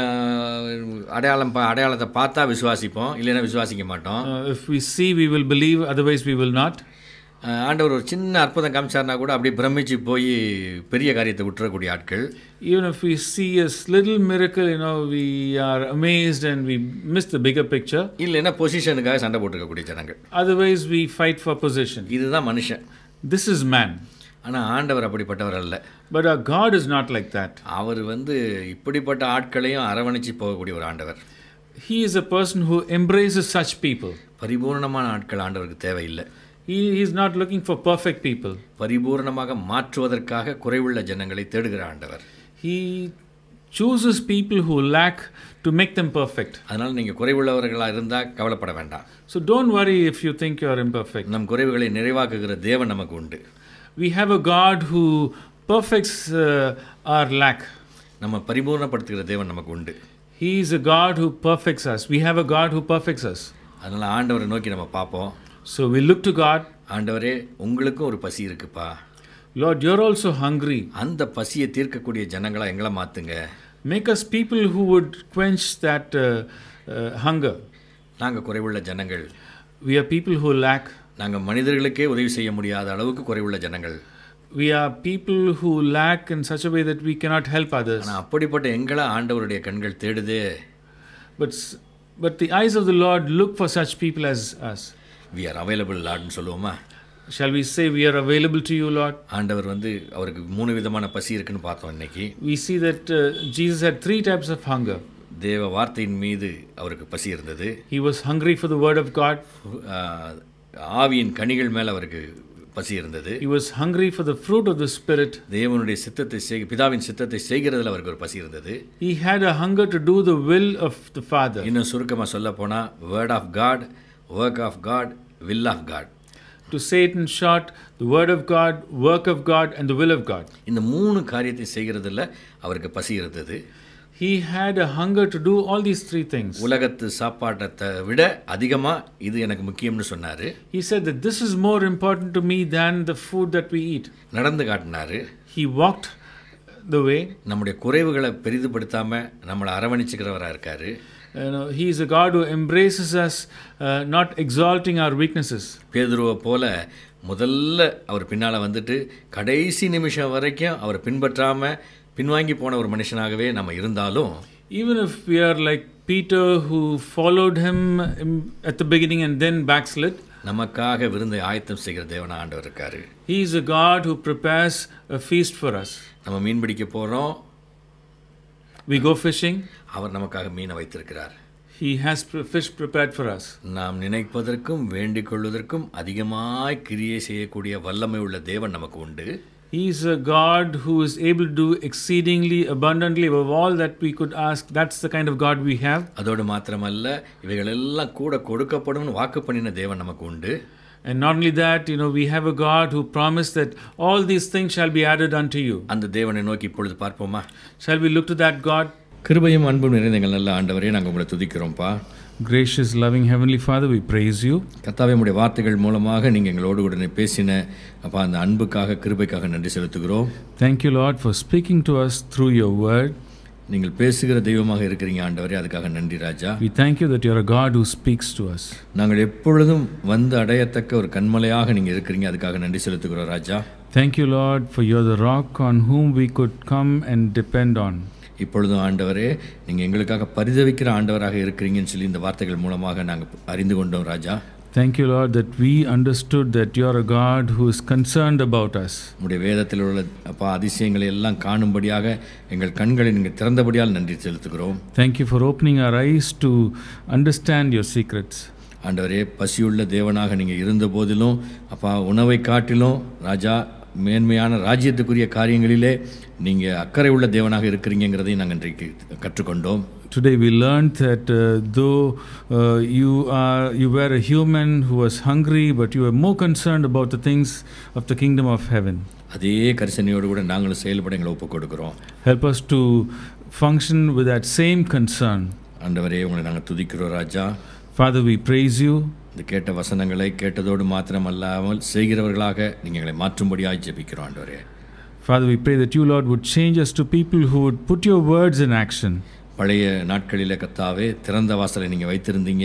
அடையாளத்தை பார்த்தா விசுவாசிப்போம், இல்லைன்னா விசுவாசிக்க மாட்டோம். If we see, we will believe, otherwise we will not. ஆண்டவர் ஒரு சின்ன அற்புதம் காமிச்சார்னா கூட அப்படியே பிரமிச்சு போய் பெரிய காரியத்தை விட்டுறக்கூடிய ஆட்கள். Even if we see a little miracle, we are amazed and we miss the bigger picture. இல்லைன்னா பொசிஷனுக்காக சண்டை போட்டுக்கக்கூடிய ஜனங்கள். Otherwise we fight for position. இதுதான் மனுஷன். This is man. ஆனால் ஆண்டவர் அப்படிப்பட்டவர் அல்ல. But our God is not like that. அவர் இப்படிப்பட்ட ஆட்களையும் அரவணைச்சு போகக்கூடிய ஒரு ஆண்டவர். He is a person who embraces such people. பரிபூர்ணமான ஆட்கள் ஆண்டவருக்கு தேவையில்லை. He is not looking for perfect people. பரிபூர்ணமாக மாற்றுவதற்காக குறைவுள்ள ஜனங்களை தேடுகிற ஆண்டவர். He chooses people who lack to make them perfect. அதனால் நீங்கள் குறைவுள்ளவர்களாக இருந்தால் கவலைப்பட வேண்டாம். So don't worry if you think you are imperfect. நம் குறைவுகளை நிறைவாக்குகிற தேவன் நமக்கு உண்டு. We have a God who perfects our lack. நம்ம பரிபூர்ணப்படுத்துகிற தேவன் நமக்கு உண்டு. He is a God who perfects us. We have a God who perfects us. அதனால் ஆண்டவரை நோக்கி நம்ம பார்ப்போம். So we look to God. ஆண்டவரே, உங்களுக்கும் ஒரு பசி இருக்குப்பா. Lord, you're also hungry. அந்த பசியை தீர்க்கக்கூடிய ஜனங்களா எங்களை மாத்துங்க. Make us people who would quench that hunger. நாங்கள் குறைவுள்ள ஜனங்கள். We are people who lack. நாங்கள் மனிதர்களுக்கே உதவி செய்ய முடியாத அளவுக்கு குறைவுள்ள ஜனங்கள். We are people who lack in such a way that we cannot help others. ஆனால் அப்படிப்பட்ட எங்களை ஆண்டவருடைய கண்கள் தேடுதே. But the eyes of the Lord look for such people as us. We are available, Lordன்னு சொல்லுவோமா? Shall we say we are available to you, Lord? ஆண்டவர் அவருக்கு 3 விதமான பசி இருக்குன்னு பார்த்தோம் இன்னைக்கு. We see that Jesus had 3 types of hunger. தேவ வார்த்தையின் மீது அவருக்கு பசி இருந்தது. He was hungry for the word of God. ஆவியின் கனிகள் மேல் அவருக்கு பசி இருந்தது. He was hungry for the fruit of the Spirit. தேவனுடைய சித்தத்தை பிதாவின் சித்தத்தை செய்கிறதுல அவருக்கு ஒரு பசி இருந்தது. He had a hunger to do the will of the Father. இன்னும் சுருக்கமாக சொல்ல போனா, word of God, work of God, will of God. To say it in short, the word of God, work of God and the will of God. இந்த 3 காரியத்தை செய்கிறதுல அவருக்கு பசி இருந்தது. He had a hunger to do all these 3 things. உலகத்து சாப்பாட்டை விட அதிகமா இது எனக்கு முக்கியம்னு சொன்னாரு. He said that this is more important to me than the food that we eat. நடந்து காட்டினாரு. He walked the way. நம்முடைய குறைவுகளை பெரிதுபடுத்தாம நம்மளை அரவணைச்சுக்கிறவராக இருக்காரு. He is a God who embraces us, not exalting our weaknesses. பேதுருவை போல முதல்ல அவர் பின்னால் வந்துட்டு கடைசி நிமிஷம் வரைக்கும் அவர் பின்வாங்கி போன ஒரு மனுஷனாகவே நம்ம இருந்தாலும், Even if we are like Peter who followed him at the beginning and then backslid, நமக்காக விருந்தை ஆயத்தம் செய்கிற தேவனா ஆண்டவர் இருக்காரு. He is a God who prepares a feast for us. நம்ம மீன் பிடிக்க போகிறோம், We go fishing, அவர் நமக்காக மீனை வைத்திருக்கிறார். He has fish prepared for us. நாம் நினைப்பதற்கும் வேண்டிக் கொள்வதற்கும் அதிகமாய் கிரியை செய்யக்கூடிய வல்லமை உள்ள தேவன் நமக்கு உண்டு. He is a God who is able to do exceedingly abundantly above all that we could ask. That's the kind of God we have. அதோடு மாத்திரமல்ல, இவைகளெல்லாம் கூட கொடுக்கப்படும் வாக்கு பண்ணின தேவன் நமக்கு உண்டு. And not only that, we have a God who promised that all these things shall be added unto you. அந்த தேவனை நோக்கி இப்பொழுது பார்ப்போமா? Shall we look to that God? கிருபையும் அன்பும் நிறைந்த எங்கள் நல்ல ஆண்டவரே, நாங்கள் உங்களை துதிக்கிறோம்ப்பா. Gracious, loving Heavenly Father, we praise you. கர்த்தாவே, உம்முடைய வார்த்தைகள் மூலமாக நீங்கள் எங்களோடு உடனே பேசின அப்பா அந்த அன்புக்காக கிருபைக்காக நன்றி செலுத்துகிறோம். Thank you, Lord, for speaking to us through your word. நீங்கள் பேசுகிற தெய்வமாக இருக்கிறீங்க ஆண்டவரே, அதுக்காக நன்றி ராஜா. We thank you that you are a God who speaks to us. நாங்கள் எப்பொழுதும் வந்து அடையத்தக்க ஒரு கண்மலையாக நீங்கள் இருக்கிறீங்க, அதுக்காக நன்றி செலுத்துகிறோம் ராஜா. Thank you, Lord, for you are the rock on whom we could come and depend on. இப்பொழுதும் ஆண்டவரே, நீங்கள் எங்களுக்காக பரிதவிக்கிற ஆண்டவராக இருக்கிறீங்கன்னு சொல்லி இந்த வார்த்தைகள் மூலமாக நாங்கள் அறிந்து கொண்டோம் ராஜா. Thank you, Lord, that we understood that you are a God who is concerned about us. உம்முடைய வேதத்தில் உள்ள அப்பா அதிசயங்களை எல்லாம் காணும்படியாக எங்கள் கண்களை நீங்கள் திறந்தபடியால் நன்றி செலுத்துகிறோம். Thank you for opening our eyes to understand your secrets. ஆண்டவரே, பசியுள்ள தேவனாக நீங்கள் இருந்த போதிலும் அப்பா உணவை காட்டிலும் ராஜா மேன்மையான ராஜ்யத்துக்குரிய காரியங்களிலே நீங்கள் அக்கறை உள்ள தேவனாக இருக்கிறீங்கிறதையும் நாங்கள் இன்றைக்கு கற்றுக்கொண்டோம். Today we learned that though you were a human who was hungry, but you were more concerned about the things of the kingdom of heaven. அதே கரிசனையோடு கூட நாங்களும் செயல்பட எங்களை ஒப்புக் கொடுக்கிறோம். Help us to function with that same concern. ஆண்டவரே, உங்களை நாங்கள் துதிக்கிறோம் ராஜா. Father, we praise you. இந்த கேட்ட வசனங்களை கேட்டதோடு மாத்திரமல்லாமல் செய்கிறவர்களாக நீங்கள் எங்களை மாற்றும்படியாக ஜெபிக்கிறோம் ஆண்டவரே. Father, we pray that you, Lord, would change us to people who would put your words in action. பழைய நாட்களிலே கர்த்தாவே திறந்த வாசலை நீங்கள் வைத்திருந்தீங்க.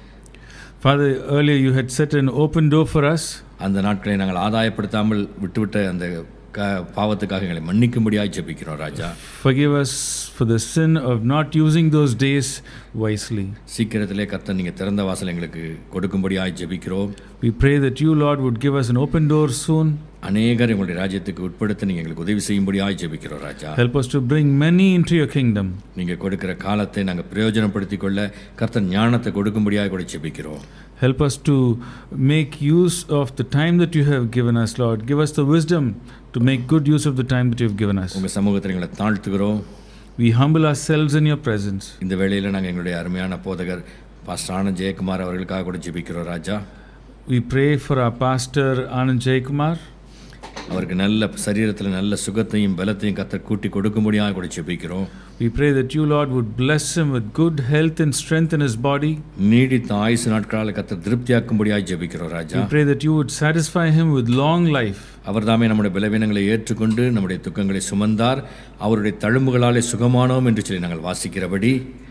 Father, earlier you had set an open door for us. அந்த நாட்களை நாங்கள் ஆதாயப்படுத்தாமல் விட்டுவிட்ட அந்த பாவத்துக்காக எங்களை மன்னிக்கும்படியாக ஜெபிக்கிறோம் ராஜா. Forgive us for the sin of not using those days wisely. சீக்கிரத்திலே கர்த்தர் நீங்கள் திறந்த வாசல் எங்களுக்கு கொடுக்கும்படியாக ஜெபிக்கிறோம். We pray that you, Lord, would give us an open door soon. அநேகர் எங்களுடைய ராஜ்யத்துக்கு உட்படுத்த நீங்கள் எங்களுக்கு உதவி செய்யும்படியாக ஜெபிக்கிறோம் ராஜா. Help us to bring many into your kingdom. நீங்கள் கொடுக்கிற காலத்தை நாங்கள் பிரயோஜனப்படுத்திக் கொள்ள கர்த்தர் ஞானத்தை கொடுக்கும்படியாக கூட ஜெபிக்கிறோம். Help us to make use of the time that you have given us, Lord. Give us the wisdom to make good use of the time that you have given us. உங்கள் சமூகத்தில் எங்களை தாழ்த்துகிறோம். We humble ourselves in your presence. இந்த வேளையில் நாங்கள் எங்களுடைய அருமையான போதகர் பாஸ்டர் ஆனந்த் ஜெயக்குமார் அவர்களுக்காக கூட ஜெபிக்கிறோம் ராஜா. We pray for our pastor Anand Jayakumar. அவருக்கு நல்ல சரீரத்தில் நல்ல சுகத்தையும் பலத்தையும் கர்த்தர் கூட்டி கொடுக்கும்படியாக கூட ஜெபிக்கிறோம். We pray that you, Lord, would bless him with good health and strength in his body. நீடித்த ஆயுசு நாட்களால் கர்த்தர் திருப்தியாக்கும்படியாக ஜெபிக்கிறோம் ராஜா. We pray that you would satisfy him with long life. அவர் தாமே நம்முடைய பலவீனங்களை ஏற்றுக்கொண்டு நம்முடைய துக்கங்களை சுமந்தார், அவருடைய தழும்புகளாலே சுகமானோம் என்று சொல்லி நாங்கள் வாசிக்கிறபடி,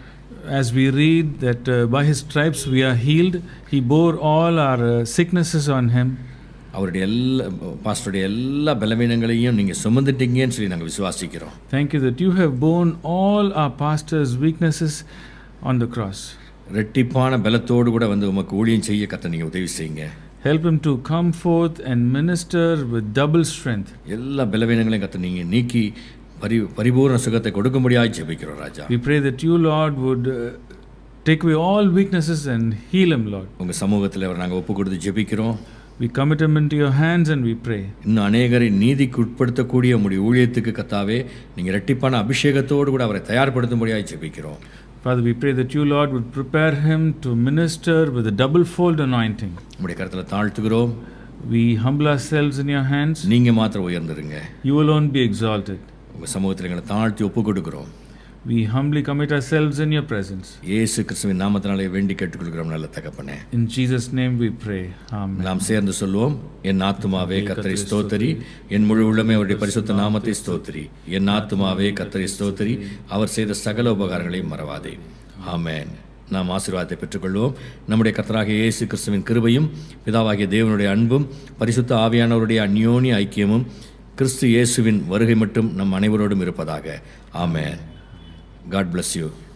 as we read that by his stripes we are healed, he bore all our sicknesses on him. அவருடைய பாஸ்டருடைய எல்லா பலவீனங்களையும் நீங்கள் சுமந்துட்டீங்கன்னு சொல்லி நாங்கள் விசுவாசிக்கிறோம். Thank you that you have borne all our pastor's weaknesses on the cross. ரெட்டிப்பான பலத்தோடு கூட வந்து உமக்கு ஊழியம் செய்ய கர்த்தர் நீங்கள் உதவி செய்யுங்க. Help him to come forth and minister with double strength. எல்லா பலவீனங்களையும் கர்த்தர் நீங்கள் நீக்கி பரிபூர்ண சுகத்தை கொடுக்கும்படியாக ஜெபிக்கிறோம் ராஜா. We pray that you, Lord, would take away all weaknesses and heal him, Lord. உங்கள் சமூகத்தில் அவர் நாங்கள் ஒப்பு கொடுத்து ஜெபிக்கிறோம். We commit him into your hands and we pray. இன்னும் அநேகரை நீதிக்கு உட்படுத்தக்கூடிய உம்முடைய ஊழியத்துக்கு கர்த்தாவே நீங்கள் இரட்டிப்பான அபிஷேகத்தோடு கூட அவரை தயார்படுத்தும்படியாக ஜெபிக்கிறோம். Father, we pray that you, Lord, would prepare him to minister with a double-fold anointing. உம்முடைய கரத்தில் தாழ்த்துகிறோம். We humble ourselves in your hands. நீங்கள் மாத்திரம் உயர்ந்துருங்க. You alone be exalted. உங்கள் சமூகத்தில் எங்களை தாழ்த்தி ஒப்பு கொடுக்கிறோம். We humbly commit ourselves in your presence. இயேசு கிறிஸ்துவின் நாமத்தினாலே வேண்டி கேட்டுக்கொள்கிறோம் நல்ல தகப்பனே. In Jesus' name we pray. Amen. நாம் சேர்ந்து சொல்வோம், என் ஆத்துமாவே கர்த்தரை ஸ்தோத்திரி, என் முழு உள்ளமே அவருடைய பரிசுத்த நாமத்தை ஸ்தோத்திரி. என் ஆத்துமாவே கர்த்தரை ஸ்தோத்திரி, அவர் செய்த சகல உபகாரங்களையும் மறவாதே. ஆமென். நாம் ஆசீர்வாதத்தை பெற்றுக்கொள்வோம். நம்முடைய கர்த்தராகிய இயேசு கிறிஸ்துவின் கிருபையும் பிதாவாகிய தேவனுடைய அன்பும் பரிசுத்த ஆவியானவருடைய அந்யோன்ய ஐக்கியமும் கிறிஸ்து இயேசுவின் வருகை மட்டும் நம் அனைவரோடும் இருப்பதாக. ஆமென். God bless you.